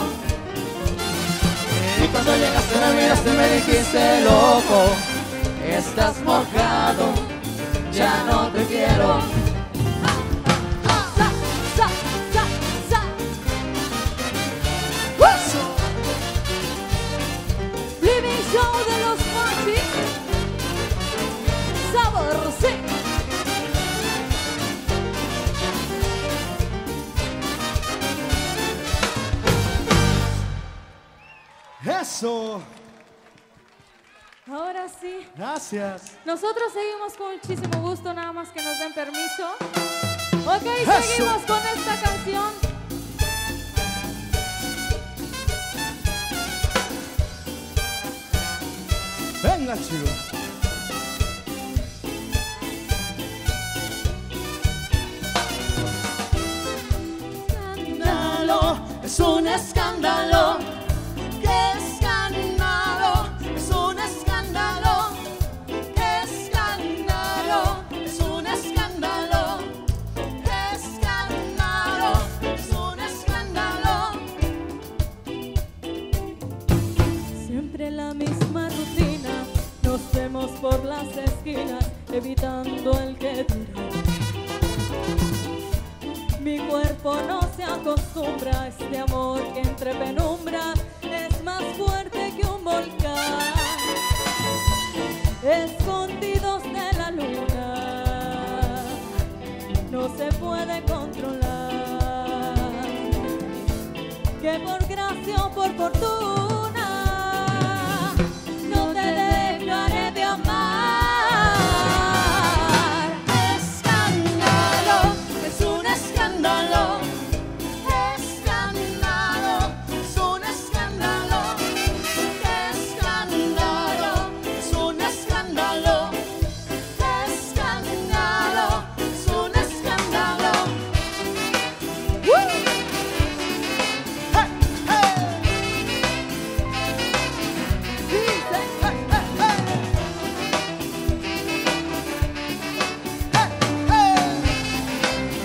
Y cuando llegaste me miraste me dijiste loco, estás mojado, ya no te quiero. ¡Sa, sa, sa, sa! Living Show de los Machi. Sabor, sí. Eso. Ahora sí. Gracias. Nosotros seguimos con muchísimo gusto, nada más que nos den permiso. Ok, Eso. seguimos con esta canción. Gracias, chicos. Escándalo, es un escándalo. ¡Qué escándalo! Es un escándalo. ¡Qué escándalo! Es un escándalo. ¡Qué escándalo! Es un escándalo. Siempre la misma rutina, nos vemos por las esquinas, evitando el que dirá. Mi cuerpo no se acostumbra a este amor que entre penumbra es más fuerte que un volcán. Escondidos de la luna, no se puede controlar. Que por gracia o por fortuna no te dejaré de amar. Escándalo, es un escándalo. Escándalo, es un escándalo. Escándalo, es un escándalo. Escándalo, es un escándalo. ¡Woo! ¡Hey, hey! Dice, hey, hey, hey. Hey, hey.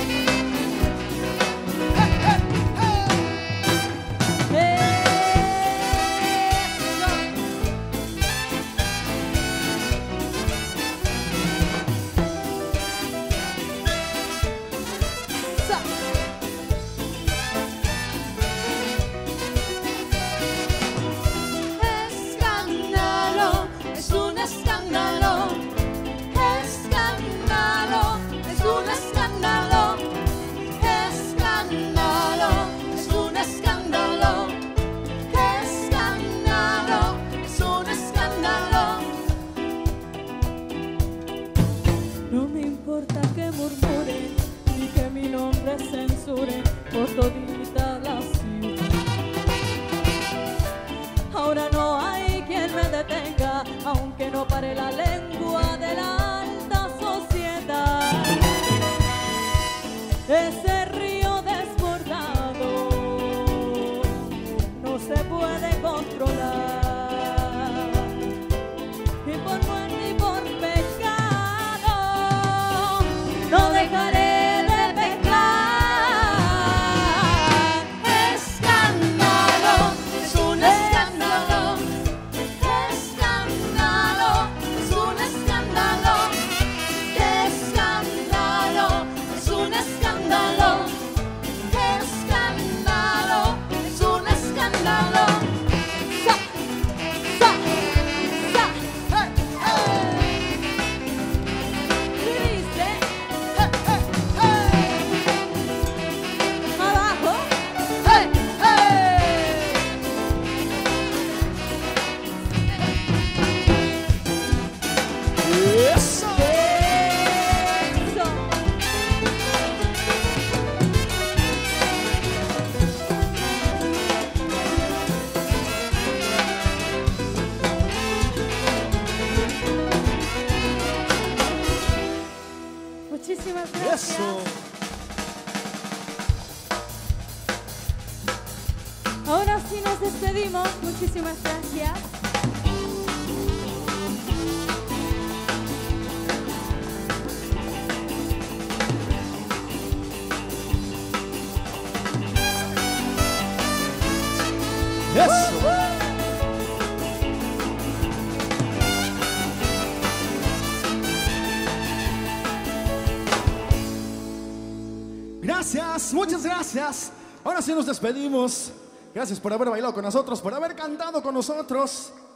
Escándalo, es un escándalo. Escándalo, es un escándalo. Escándalo, es un escándalo. Escándalo, es un escándalo. No me importa que murmuren ni que mi nombre censuren por todita la ciudad. Ahora no hay quien me detenga, aunque no pare la lengua de la alta sociedad. Ese río desbordado no se puede controlar. Y por muerte y por pecado no dejaré de pecar. Escándalo, es un escándalo. Escándalo, es un escándalo. Escándalo, es un escándalo. Escándalo, es un escándalo. Sa, sa, sa, hey, hey. ¿Qué dice? Hey, hey, hey. Abajo. Hey, hey. Eso. Eso. Muchísimas gracias. Eso. Ahora sí nos despedimos. Muchísimas gracias. Eso. Gracias, muchas gracias. Ahora sí nos despedimos. Gracias por haber bailado con nosotros, por haber cantado con nosotros.